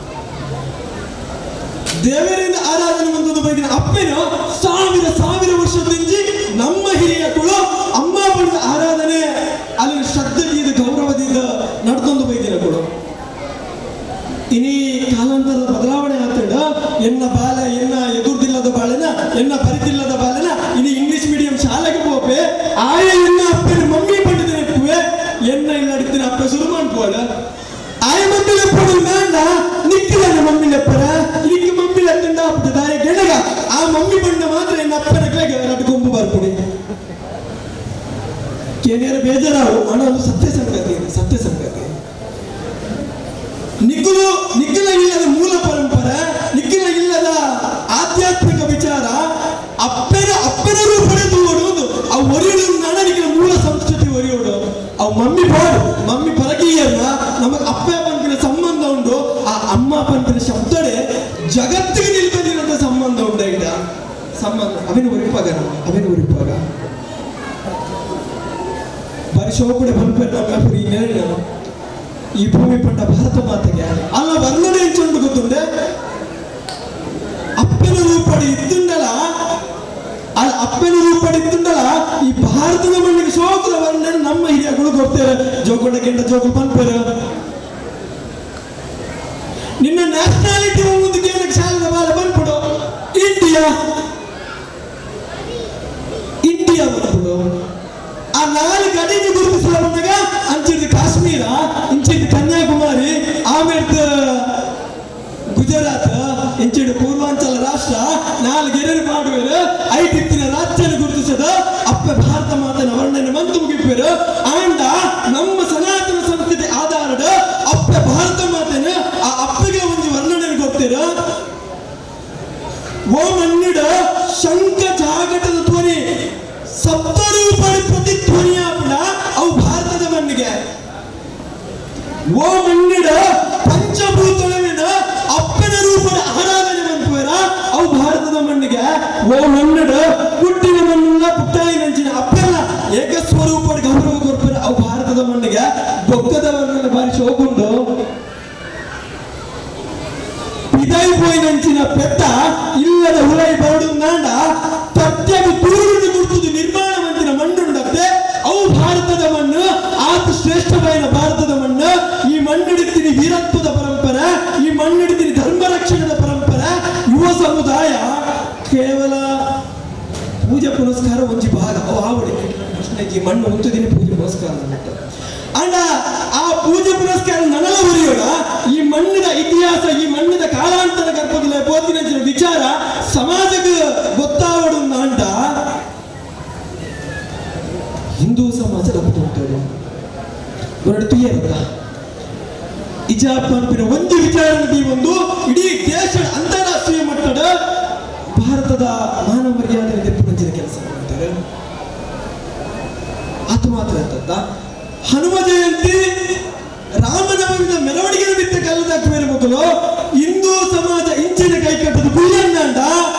[SPEAKER 7] ದೇವರಿಂದ ಆರಾಧನೆ ಬಂದದ್ದು ಬೈದಿನ ಅಪ್ಪೇನು ಸಾವಿರ ವರ್ಷದಿಂಜಿ ನಮ್ಮ ಹಿರಿಯಗಳು ಅಮ್ಮ ಬಣ್ಣದ ಆರಾಧನೆ ಅಲ್ಲಿ ಶ್ರದ್ಧೆಯಿಂದ ಗೌರವದಿಂದ ನಡ್ಕೊಂಡು ಬೈದಿನಗಳು. ಇನಿ ಕಾಲಾಂತರದ ಬದಲಾವಣೆ ಆಗ್ತಡ ಎನ್ನ ಬಾಲ ಎನ್ನ ಎದುರ್ದಿಲ್ಲದ ಬಾಳೆನ ಎನ್ನ ಪರಿತಿಲ್ಲದ ಬಾಳೆನ ಇನಿ ಇಂಗ್ಲಿಷ್ ಮೀಡಿಯಂ ಶಾಲೆಗೆ ಹೋಪೆ ಆಯ ಎನ್ನ ಅಪ್ಪನ ಮಮ್ಮಿ ಪಂಡಿತನ ಎಪ್ಪುವೆ ಎನ್ನ ಇಲ್ಲ ಅಡಿತಿನ ಅಪ್ಪ ಶುರು ಮಾಡ್ಕೋಳ ಆಯ ಮಕ್ಕಳ ಎಪ್ಪಡು ನಾಂಡ ನಿಕ್ಕಿಲ್ಲ ಮಮ್ಮಿ ಲೆಪ್ಪರ ಇದಕ್ಕೆ ಮಮ್ಮಿ ಲೆತ್ತಂಡ ಆಗ್ತದ ಆಯ ಗೆಣಗ ಆ ಮಮ್ಮಿ ಬಣ್ಣ ಮಾತ್ರ ಎನ್ನ ಅಪ್ಪನ ಕೆಳಗೆ ಎರಡು ಕೊಂಬು ಬರ್ಕೊಡಿ ಕೇಳಿಯರ ಬೇಜಾರಾವು ಹಣ ಅದು ಸತ್ಯ ಸಂಗತಿ. ನಿಖಿಲ ಇಲ್ಲದ ಮೂಲ ಪರಂಪರೆ, ನಿಖಿಲ ಇಲ್ಲದ ಆಧ್ಯಾತ್ಮಿಕ ವಿಚಾರ ಅಪ್ಪನ ರೂಪಡೆದು ಓಡುವುದು ಅವು ಒರಿಯೋಡು ನನಗೆ ಮೂಲ ಸಂಸ್ಕೃತಿ ಒರಿಯೋಡು ಅವು ಮಮ್ಮಿ ಪರಕೀಯನ್ನ ನಮಗೆ ಅಪ್ಪ ಪಂಪಿನ ಸಂಬಂಧ ಉಂಟು. ಆ ಅಮ್ಮ ಪಂಪಿನ ಶಬ್ದಡೆ ಜಗತ್ತಿಗೆ ನಿಲ್ಕೊಂಡಿರೋಂಥ ಸಂಬಂಧ ಉಂಟಾಯಿತ ಸಂಬಂಧ ಅವೇನು ಉರಿಪಾಗ ಶೋಕುಡೆ ಪಂಪೆ ಈ ಭೂಮಿ ಪಂಡ ಭಾರತ ಮಾತೆಗೆ ಅಲ್ಲ ವರ್ಣನೆ ಹೆಚ್ಚೊಂದು ಗೊತ್ತುಂಡೆ ಅಪ್ಪನ ರೂಪಡಿ ಇತ್ತುಂಡಲ ಈ ಭಾರತದ ಮಣ್ಣಿಗೆ ಶೋಕದ ವರ್ಣನೆ ನಮ್ಮ ಹಿರಿಯಗಳು ಗೊತ್ತೇವೆ. ಜೋಕೊಂಡ ಕೆಂಡ ಜೋಕು ಪಂಪೇರ ನಿನ್ನ ನ್ಯಾಷನಾಲಿಟಿ ಮುಂದಕ್ಕೆ ಏನಕ್ಕೆ ಶಾಲೆದ ಬಾಲ ಬಂದ್ಬಿಡು ಇಂಡಿಯಾ ಬಂದ್ಬಿಡು. ಆ 4 ಗಡಿಗೆ ಗುರುತಿಸುವ ಬಂದಾಗ ಅಂಚಿದ್ದು ಕಾಶ್ಮೀರ, ಇಂಚಿದ್ದು ಕನ್ಯಾಕುಮಾರಿ, ಆಮೇಲೆ ಗುಜರಾತ್, ಇಂಚಿದ್ದು ಪೂರ್ವಾಂಚಲ ರಾಷ್ಟ್ರ 4 ಗೆರೆರು ಮಾಡುವರು. 5 ಇತ್ತಿನ ರಾಜ್ಯನ ಗುರುತಿಸದ ಅಪ್ಪ ಭಾರತ ಮಾತನ ವರ್ಣನೆ ಮಂತು ಮುಗಿಪೇರು. ಆಂಡ ನಮ್ಮ ಸನಾತನ ಸಂಸ್ಕೃತಿ ಆಧಾರದ ಅಪ್ಪ ಭಾರತ ಮಾತನ ಆ ಅಪ್ಪಗೆ ಒಂದು ವರ್ಣನೆ ಗೊತ್ತಿರ. ಓ ಮಣ್ಣಿಡ ಶಂಕ ಜಾಗಟದ ಧ್ವನಿ ಸಪ್ತರೂಪದ ಪ್ರತಿಧ್ವನಿಯ ಕೂಡ ಅವು ಭಾರತದ ಮಣ್ಣಿಗೆ. ಓ ಮಣ್ಣಿಡ ಪಂಚಭೂತಳವಿನ ಅಪ್ಪನ ರೂಪದ ಆರಾಧನೆ ಮಂತ್ವರ ಅವು ಭಾರತದ ಮಣ್ಣಿಗೆ. ಓ ಮಣ್ಣಿಡ ಹುಟ್ಟಿನ ಮಣ್ಣಿನ ಪುಟ್ಟಾಯಿ ನಂಚಿನ ಅಪ್ಪನ ಏಕಸ್ವರೂಪದ ಗೌರವ ಕೊರ್ಪರ ಅವು ಭಾರತದ ಮಣ್ಣಿಗೆ. ಬೊಕ್ಕದವರನ್ನ ಬಾರಿ ಶೋಗುಂಡು ಪಿದಾಯಿ ಪೋಯಿ ನಂಚಿನ ಪೆತ್ತ ಇಲ್ಲದ ಹುಲೈ ಬರಡು ನಾಂಡ ಸತ್ಯದ ತೂರಿನ ಗುರುತುದು ನಿರ್ಮಾಣ ಮಂದಿನ ಮಣ್ಣುಂಡತ್ತೆ ಅವು ಭಾರತದ ಮಣ್ಣು. ಆತ ಶ್ರೇಷ್ಠವಾದ ಭಾರತದ ಮಣ್ಣು. ಈ ಮಣ್ಣಿಡ್ತೀನಿ ವೀರತ್ವದ ಪರಂಪರೆ, ಈ ಮಣ್ಣಿಡ್ತೀನಿ ಧರ್ಮ ರಕ್ಷಣದ ಪರಂಪರೆ. ಯುವ ಸಮುದಾಯ ಕೇವಲ ಪೂಜೆ ಪುನಸ್ಕಾರ ಒಂಜಿ ಭಾಗ ಅವು ಆವಡಿ ಕೃಷ್ಣಜಿ ಮಣ್ಣು ಹೊಂದಿದ್ದೀನಿ ಪೂಜೆ ಪುನಸ್ಕಾರ ಅಂಡ ಆ ಪೂಜೆ ಪುನಸ್ಕಾರ ನನಲ ಬರೆಯೋಣ. ಈ ಮಣ್ಣಿನ ಇತಿಹಾಸ, ಈ ಮಣ್ಣಿನ ಕಾಲಾಂತರ ಗರ್ಭದಲ್ಲಿ ಪೋತಿನ ವಿಚಾರ ಸಮಾಜಕ್ಕೆ ಗೊತ್ತಾವಡು ಅಂಡ ಹಿಂದೂ ಸಮಾಜ ಲಭ್ಯ ಇಜಾಬ್ ಪಂಪಿನ ಒಂದು ವಿಚಾರದಲ್ಲಿ ಒಂದು ಇಡೀ ದೇಶ ಅಂತಾರಾಷ್ಟ್ರೀಯ ಮಟ್ಟದ ಭಾರತದ ಮಾನವ ಮರ್ಯಾದೆ ನಿರ್ಪಣಿಸಿದ ಕೆಲಸ ಮಾಡ್ತಾರೆ. ಅದು ಮಾತ್ರ ಅಂತಂದ ಹನುಮ ಜಯಂತಿ ರಾಮನವಮಿನ ಮೆರವಣಿಗೆ ಬಿತ್ತ ಕಾಲದ ಮೇಲೆ ಮೊದಲು ಹಿಂದೂ ಸಮಾಜ ಇಂಚಿನ ಕೈ ಕಟ್ಟದ ಕುಯ್ಯಂಡ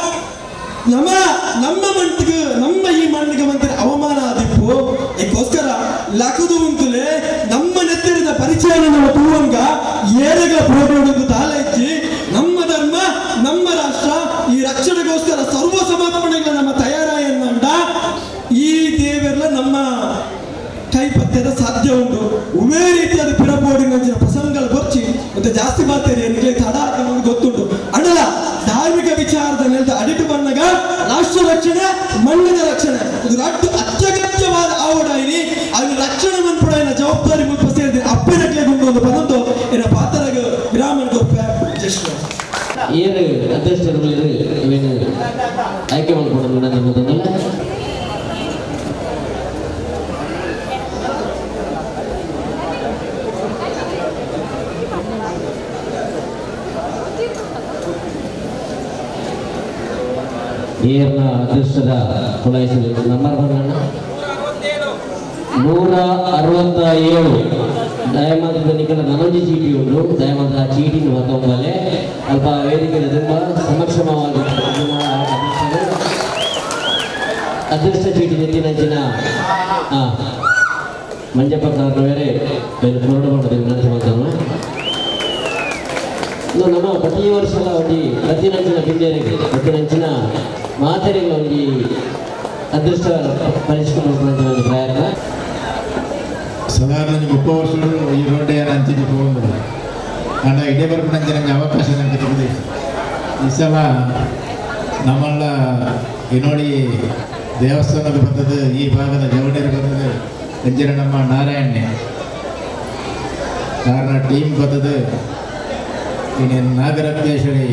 [SPEAKER 7] ನಮ್ಮ ಮಣ್ಣಿಗೆ ನಮ್ಮ ಈ ಮಣ್ಣಿಗೆ ಮಂತ್ರ ಅವಮಾನ ಆದಿಪ್ಪು. ಇದಕ್ಕೋಸ್ಕರ ಲಕದು ಉಂಟುಲೆ ನಮ್ಮ ನೆತ್ತರಿದ ಪರಿಚಯ ನಮ್ಮ ತೂವಂಗ ಏರೆಗ ಪ್ರೋಟೋಡು ತಾಲ ಇಚ್ಚಿ ನಮ್ಮ ಧರ್ಮ ನಮ್ಮ ರಾಷ್ಟ್ರ ಈ ರಕ್ಷಣೆಗೋಸ್ಕರ ಸರ್ವ ಸಮರ್ಪಣೆಗಳ ನಮ್ಮ ತಯಾರಾಯನ್ನಂಡ ಈ ದೇವರೆಲ್ಲ ನಮ್ಮ ಕೈ ಪತ್ಯದ ಸಾಧ್ಯ ಉಂಟು. ಉವೇ ರೀತಿಯಾದ ಪಿರಬೋಡಿನ ಪ್ರಸಂಗಗಳು ಗೊಚ್ಚಿ ಮತ್ತೆ ಜಾಸ್ತಿ ಮಾತೇರಿ ನಿಮಗೆ ತಡ ನಮಗೆ ಗೊತ್ತುಂಟು ಅಡಲ ಧಾರ್ಮಿಕ ವಿಚಾರದ ನೆಲದ ಅಡಿಟು ಬಂದಾಗ ರಾಷ್ಟ್ರ ರಕ್ಷಣೆ ಮಣ್ಣಿನ ರಕ್ಷಣೆ ಇದು ಅತ್ಯಗತ್ಯವಾದ ಆವಡಾಯಿನಿ ಅದನ್ನು ರಕ್ಷಣೆ ಮನ್ಪುಡ ಜವಾಬ್ದಾರಿ ಮುಲ್ಪ ಸೇರಿದೆ ಅಪ್ಪನಕ್ಕೆ ಗುಂಡು ಒಂದು ಬಂದು ಏನ ಪಾತ್ರಗ ವಿರಾಮನ ಗೊಪ್ಪ ಜಸ್ಟ್
[SPEAKER 1] ಏನು ಅಧ್ಯಕ್ಷರು ಇವೇನು ಆಯ್ಕೆ ಮಾಡ್ಕೊಂಡು ನಿಮ್ಮದನ್ನೆಲ್ಲ ಏರ್ನ ಅದೃಷ್ಟದ ಕುಲಾಯಿಸಲು ನಂಬರ್ 167 ದಯಮಾಡಿದ ನಿಖಲ ನನೊಂದು ಚೀಟಿ ಉಂಟು ದಯಮಾಡಿ ಆ ಚೀಟಿನ ಮತ್ತೊಮ್ಮೆ ಅಲ್ಪ ವೇದಿಕೆಯಲ್ಲಿ ತುಂಬ ಸಮಕ್ಷಮವಾಗಿ ಅದೃಷ್ಟ ಚೀಟಿ ನೆತ್ತಿನ ಮಂಜಪ್ಪ ಕಾರ್ನ ಬೇರೆ ಹೊರಡು ಮಾಡೋದು ನಂತರ ಮಾತಾಡೋಣ ನಮ್ಮ ಪ್ರತಿ ವರ್ಷ ಒಂದು ಪ್ರತಿನಂಚಿನ ಬಿಂದೇರಿಗೆ ಪ್ರತಿನಂಚಿನ ಮಾತೆರೆಗಳ ಒಂದು ಅದೃಷ್ಟ ಪರಿಷ್ಕರಣೆ ಪ್ರಯತ್ನ
[SPEAKER 6] ಸಾಧಾರಣ 30 ವರ್ಷಗಳು ಈ ರೋಡ್ಡೆ ನಂಚಿಗೆ ಹೋಗೋದು ಅಂಡ ಇಡೇ ಬರ್ಪಂಚ ನನಗೆ ಅವಕಾಶ ನನಗೆ ತೆಗೆದು ಈ ಸಲ ನಮ್ಮಲ್ಲ ನೋಡಿ ದೇವಸ್ಥಾನದ ಬರ್ತದೆ ಈ ಭಾಗದ ಜವಡೇರು ಬರ್ತದೆ ಎಂಜಿನ ನಮ್ಮ ನಾರಾಯಣೆ ಕಾರಣ ಟೀಮ್ ಬರ್ತದೆ ಇನ್ನೇನು ನಾಗರತ್ನೇಶ್ವರಿ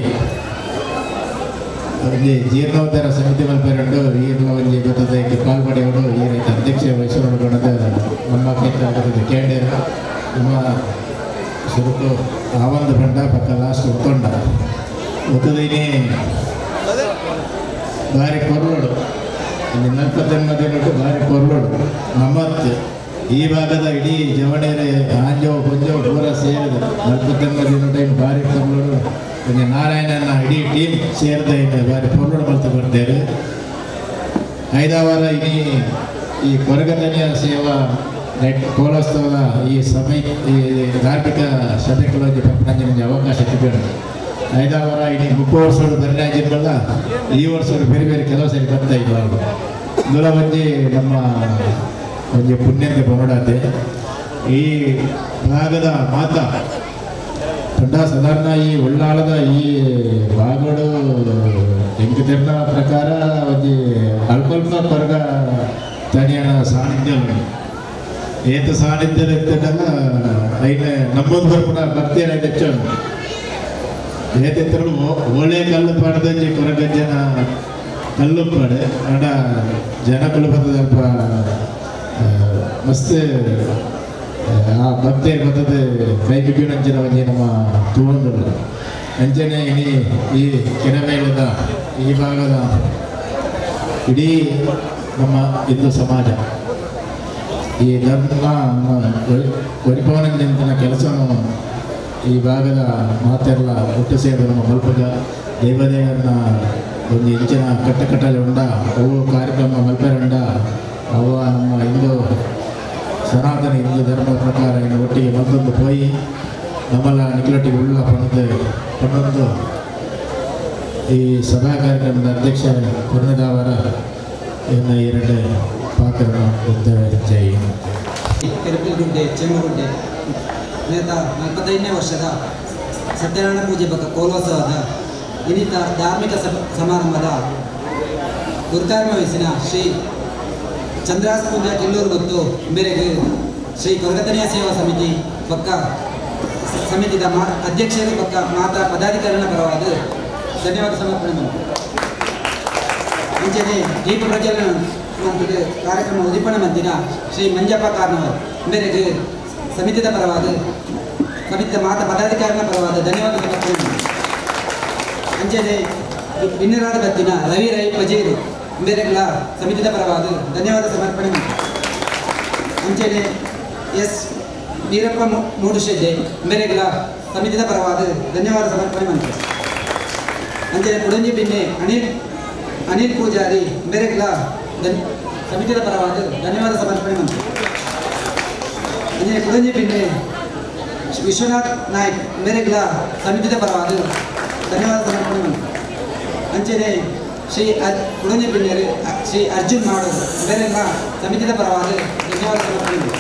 [SPEAKER 6] ಅವರಿಗೆ ಜೀರ್ಣೋದ್ಧಾರ ಸಮಿತಿ ಮಲ್ಪೇರಂಡು ಈಗಲ ಒಂದು ಬರ್ತದೆ ಪಾಲ್ಪಡೆಯೋಡು ಈ ರೈತ ಅಧ್ಯಕ್ಷ ವಹಿಸಿಕೊಳ್ಳೋಣದ ನಮ್ಮ ಕ್ಷೇತ್ರ ಬರ್ತದೆ ಕೇಂದ್ರ ನಮ್ಮ ಸುರುಕು ಆವಂದು ಬಂಡ ಪಕ್ಕ ಲಾಸ್ಟ್ ಉತ್ತೊಂಡ ಉತ್ತದೀನಿ ಭಾರಿ ಕೊರ್ಲೋಡು ಇಲ್ಲಿ 49 ಭಾರಿ ಕೊರ್ಲೋಡು ನಮ್ಮತ್ತು ಈ ಭಾಗದ ಇಡೀ ಜವಡೇರೆ ಆಂಜೋ ಕೊಂಜೋ ಪೂರ ಸೇರಿದ 49 ಟೈಮ್ ಭಾರಿ ಕೊರ್ಲೋಡು கொஞ்சம் ನಾರಾಯಣನ ಇಡೀ ಟೀಮ್ ಸೇರಿದ ಬಾರಿ ಪೊರ್ಲೋಡು ಮಲ್ತು ಬರ್ತಾರೆ ಐದವಾರ ಇಡೀ ಈ ಕೊರಗತನಿಯ ಸೇವಾ ನೆಟ್ ಕೋಲೋತ್ಸವದ ಈ ಈ ಧಾರ್ಮಿಕ ಸಭೆಗಳಲ್ಲಿ ಪಂಪನಂಜನಿಗೆ ಅವಕಾಶ ಸಿಗಬೇಕು ಐದವಾರ ಇಡೀ 30 ವರ್ಷಗಳು ಬರಲಾಗಿದ್ದಲ್ಲ ಈ ವರ್ಷಗಳು ಬೇರೆ ಬೇರೆ ಕೆಲವು ಸರಿ ಬರ್ತಾ ಇದ್ದರು ಮೂಲ ಒಂಜಿ ನಮ್ಮ ಒಂಜಿ ಪುಣ್ಯಕ್ಕೆ ಬರೋಡಾತೆ ಈ ಭಾಗದ ಮಾತಾ ಸಾಧಾರಣ ಈ ಉಳ್ಳಾಳದ ಈ ಭಾಗಗಳು ಹೆಂಗೆ ತೆರನ ಪ್ರಕಾರ ಒಂದು ಅಲ್ಪ ಕೊರಗ ತನಿಯನ ಸಾನ್ನಿಧ್ಯ ಏತ ಸಾನ್ನಿಧ್ಯದ ಇರ್ತದಲ್ಲ ಐನ ನಮ್ಮೊಂದು ಬರ್ಪುಣ ಭಕ್ತಿಯನ್ನ ಹೆಚ್ಚು ಏತೆತ್ತರು ಒಳ್ಳೆ ಕಲ್ಲು ಪಾಡದಂಜಿ ಕೊರಗಜ್ಜನ ಕಲ್ಲು ಪಾಡೆ ಅಡ ಜನಗಳು ಬರ್ತದೆ ಅಲ್ಪ ಮಸ್ತ್ ಆ ಭಕ್ತಿ ಬರ್ತದೆ ಕೈ ಬಿಗಿಣಂಚಿನ ಒಂಜಿ ನಮ್ಮ ತೂಂದರು ಅಂಚನೆ ಇಡೀ ಈ ಕೆರೆಮೇಳದ ಈ ಭಾಗದ ಇಡೀ ನಮ್ಮ ಹಿಂದೂ ಸಮಾಜ ಈ ಧರ್ಮ ಪರಿಪಾಲನೆಂತಿನ ಕೆಲಸವನ್ನು ಈ ಭಾಗದ ಮಾತೆಲ್ಲ ಒಟ್ಟು ಸೇರಿ ನಮ್ಮ ಮಲ್ಪಗ ದೇವದೇವರನ್ನ ಒಂದು ಇಂಚಿನ ಕಟ್ಟಕಟ್ಟಲೆ ಉಂಡ ಅವು ಕಾರ್ಯಕ್ರಮ ಮಲ್ಪೆರಂಡ ಅವ ನಮ್ಮ ಹಿಂದೂ ಸನಾತನ ಹಿಂದೂ ಧರ್ಮದ ಪ್ರಕಾರ ಇನ್ನು ಒಟ್ಟಿಗೆ ಮತ್ತೊಂದು ಪೋಯಿ ನಮ್ಮೆಲ್ಲ ನಿಕಲೊಟ್ಟಿಗೆ ಉಳ್ಳ ಪಣ್ಣೊಂದು ಈ ಸಭಾ ಕಾರ್ಯಕ್ರಮದ ಅಧ್ಯಕ್ಷ ಪೂರ್ಣದಾವರ ಇನ್ನು 2 ಪಾತ್ರ ಜೈ
[SPEAKER 8] ಕೆರಪಿಲಗುಡ್ಡೆ ಚೆಮ್ಮಗುಡ್ಡೆ ನೇತ 45ನೇ ವರ್ಷದ ಸತ್ಯನಾರಾಯಣ ಪೂಜೆ ಬಗ್ಗೆ ಕೋಲೋತ್ಸವದ ಇನ್ನಿತ ಧಾರ್ಮಿಕ ಸಮಾರಂಭದ ಗುರುಕಾರ್ಯ ವಹಿಸಿನ ಶ್ರೀ ಚಂದ್ರಾಸ್ ಪೂಜಾ ಕಿಲ್ಲೂರು ಗೊತ್ತು ಮೇರೆಗೆ ಶ್ರೀ ಕೊರಗತನಿಯ ಸೇವಾ ಸಮಿತಿ ಪಕ್ಕ ಸಮಿತಿದ ಅಧ್ಯಕ್ಷರು ಪಕ್ಕ ಮಾತಾ ಪದಾಧಿಕಾರಿಗಳ ಪರವಾದ ಧನ್ಯವಾದ ಸಮರ್ಪಣೆ ಮಾಡಿ ಮುಂಚೆನೆ ದೀಪ ಪ್ರಜ್ವಲನ ಕಾರ್ಯಕ್ರಮ ಉದ್ದೀಪನ ಮಂದಿನ ಶ್ರೀ ಮಂಜಪ್ಪ ಕಾರ್ನವರ್ ಮೇರೆಗೆ ಸಮಿತಿದ ಪರವಾದ ಸಮಿತಿಯ ಮಾತಾ ಪದಾಧಿಕಾರಿಗಳ ಪರವಾದ ಧನ್ಯವಾದ ಸಮರ್ಪಣೆ ಮಾಡಿ ಅಂಚನೆ ಭಿನ್ನರಾದ ಬತ್ತಿನ ರವಿ ರೈ ಪಜೇರು ಮೇರೆಗಳ ಸಮಿತಿದ ಪರವಾದ ಧನ್ಯವಾದ ಸಮರ್ಪಣೆ ಮಾಡಿ ಅಂಚನೆ ಎಸ್ ವೀರಪ್ಪ ಮೂಡುಶೆಡ್ಡೆ ಮೇರೆಗಳ ಸಮಿತಿದ ಪರವಾದ ಧನ್ಯವಾದ ಸಮರ್ಪಣೆ ಮಾಡಿ ಅಂಚನೆ ಕುಡಂಜಿ ಬಿನ್ನೆ ಅನಿಲ್ ಪೂಜಾರಿ ಮೇರೆಗಳ ಸಮಿತಿದ ಪರವಾದ ಧನ್ಯವಾದ ಸಮರ್ಪಣೆ ಮಾಡಿ ಅಂಚನೆ ಕುಡಂಜಿ ಬಿನ್ನೆ ವಿಶ್ವನಾಥ್ ನಾಯ್ಕ್ ಮೇರೆಗಳ ಸಮಿತಿದ ಪರವಾದ ಧನ್ಯವಾದ ಸಮರ್ಪಣೆ ಮಾಡಿ ಅಂಚನೆ ಶ್ರೀ ಕುಡಂಜಿ ಬಿನ್ನೆರು ಶ್ರೀ ಅರ್ಜುನ್ ಮಾಡು ಮೇರೆಗಳ ಸಮಿತಿದ ಪರವಾದ ಧನ್ಯವಾದ ಸಮರ್ಪಣೆ ಮಾಡಿ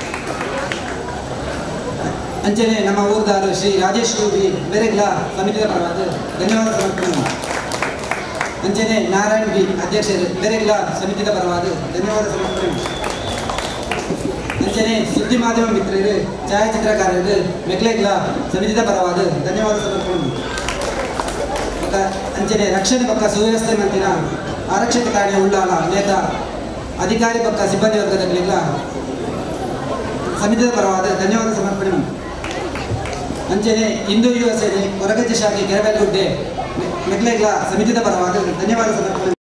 [SPEAKER 8] ಅಂಚನೆ ನಮ್ಮ ಊರ್ದಾರು ಶ್ರೀ ರಾಜೇಶ್ ರೂಬಿ ಮೇರೆಗಳ ಸಮಿತಿದ ಪರವಾದ ಧನ್ಯವಾದ ಸಮರ್ಪಣೆ ಮಾಡಿ ಅಂಚನೆ ನಾರಾಯಣ್ ಬಿ ಅಧ್ಯಕ್ಷರು ಮೇರೆಗಳ ಸಮಿತಿದ ಪರವಾದ ಧನ್ಯವಾದ ಸಮರ್ಪಣೆ ಮಾಡಿ ಅಂಚನೆ ಸುದ್ದಿ ಮಾಧ್ಯಮ ಮಿತ್ರರು ಛಾಯಾಚಿತ್ರಕಾರರು ಮೆಕ್ಲೆಗಳ ಸಮಿತಿದ ಪರವಾದ ಧನ್ಯವಾದ ಸಮರ್ಪಣೆ ಮಾಡಿ ಅಂಚನೆ ರಕ್ಷಣೆ ಪಕ್ಕ ಸುವ್ಯವಸ್ಥೆ ಮಂತ್ರಿನ ಆರಕ್ಷಕ ಠಾಣೆ ಉಳ್ಳಾಲ ನೇತ ಅಧಿಕಾರಿ ಪಕ್ಕ ಸಿಬ್ಬಂದಿ ವರ್ಗದ ಸಮಿತಿದ ಪರವಾದ ಧನ್ಯವಾದ ಸಮರ್ಪಣೆ ಮಾಡಿ ಅಂಚನೆ ಹಿಂದೂ ಯುವ ಸೇನೆ ಕೊರಗಜ್ಜೆ ಶಾಖೆ ಕೆರಬೇಲಗುಡ್ಡೆ ಮೆಕ್ಲೆಗಳ ಸಮಿತಿದ ಪರವಾದ ಧನ್ಯವಾದ ಸಮರ್ಪಣೆ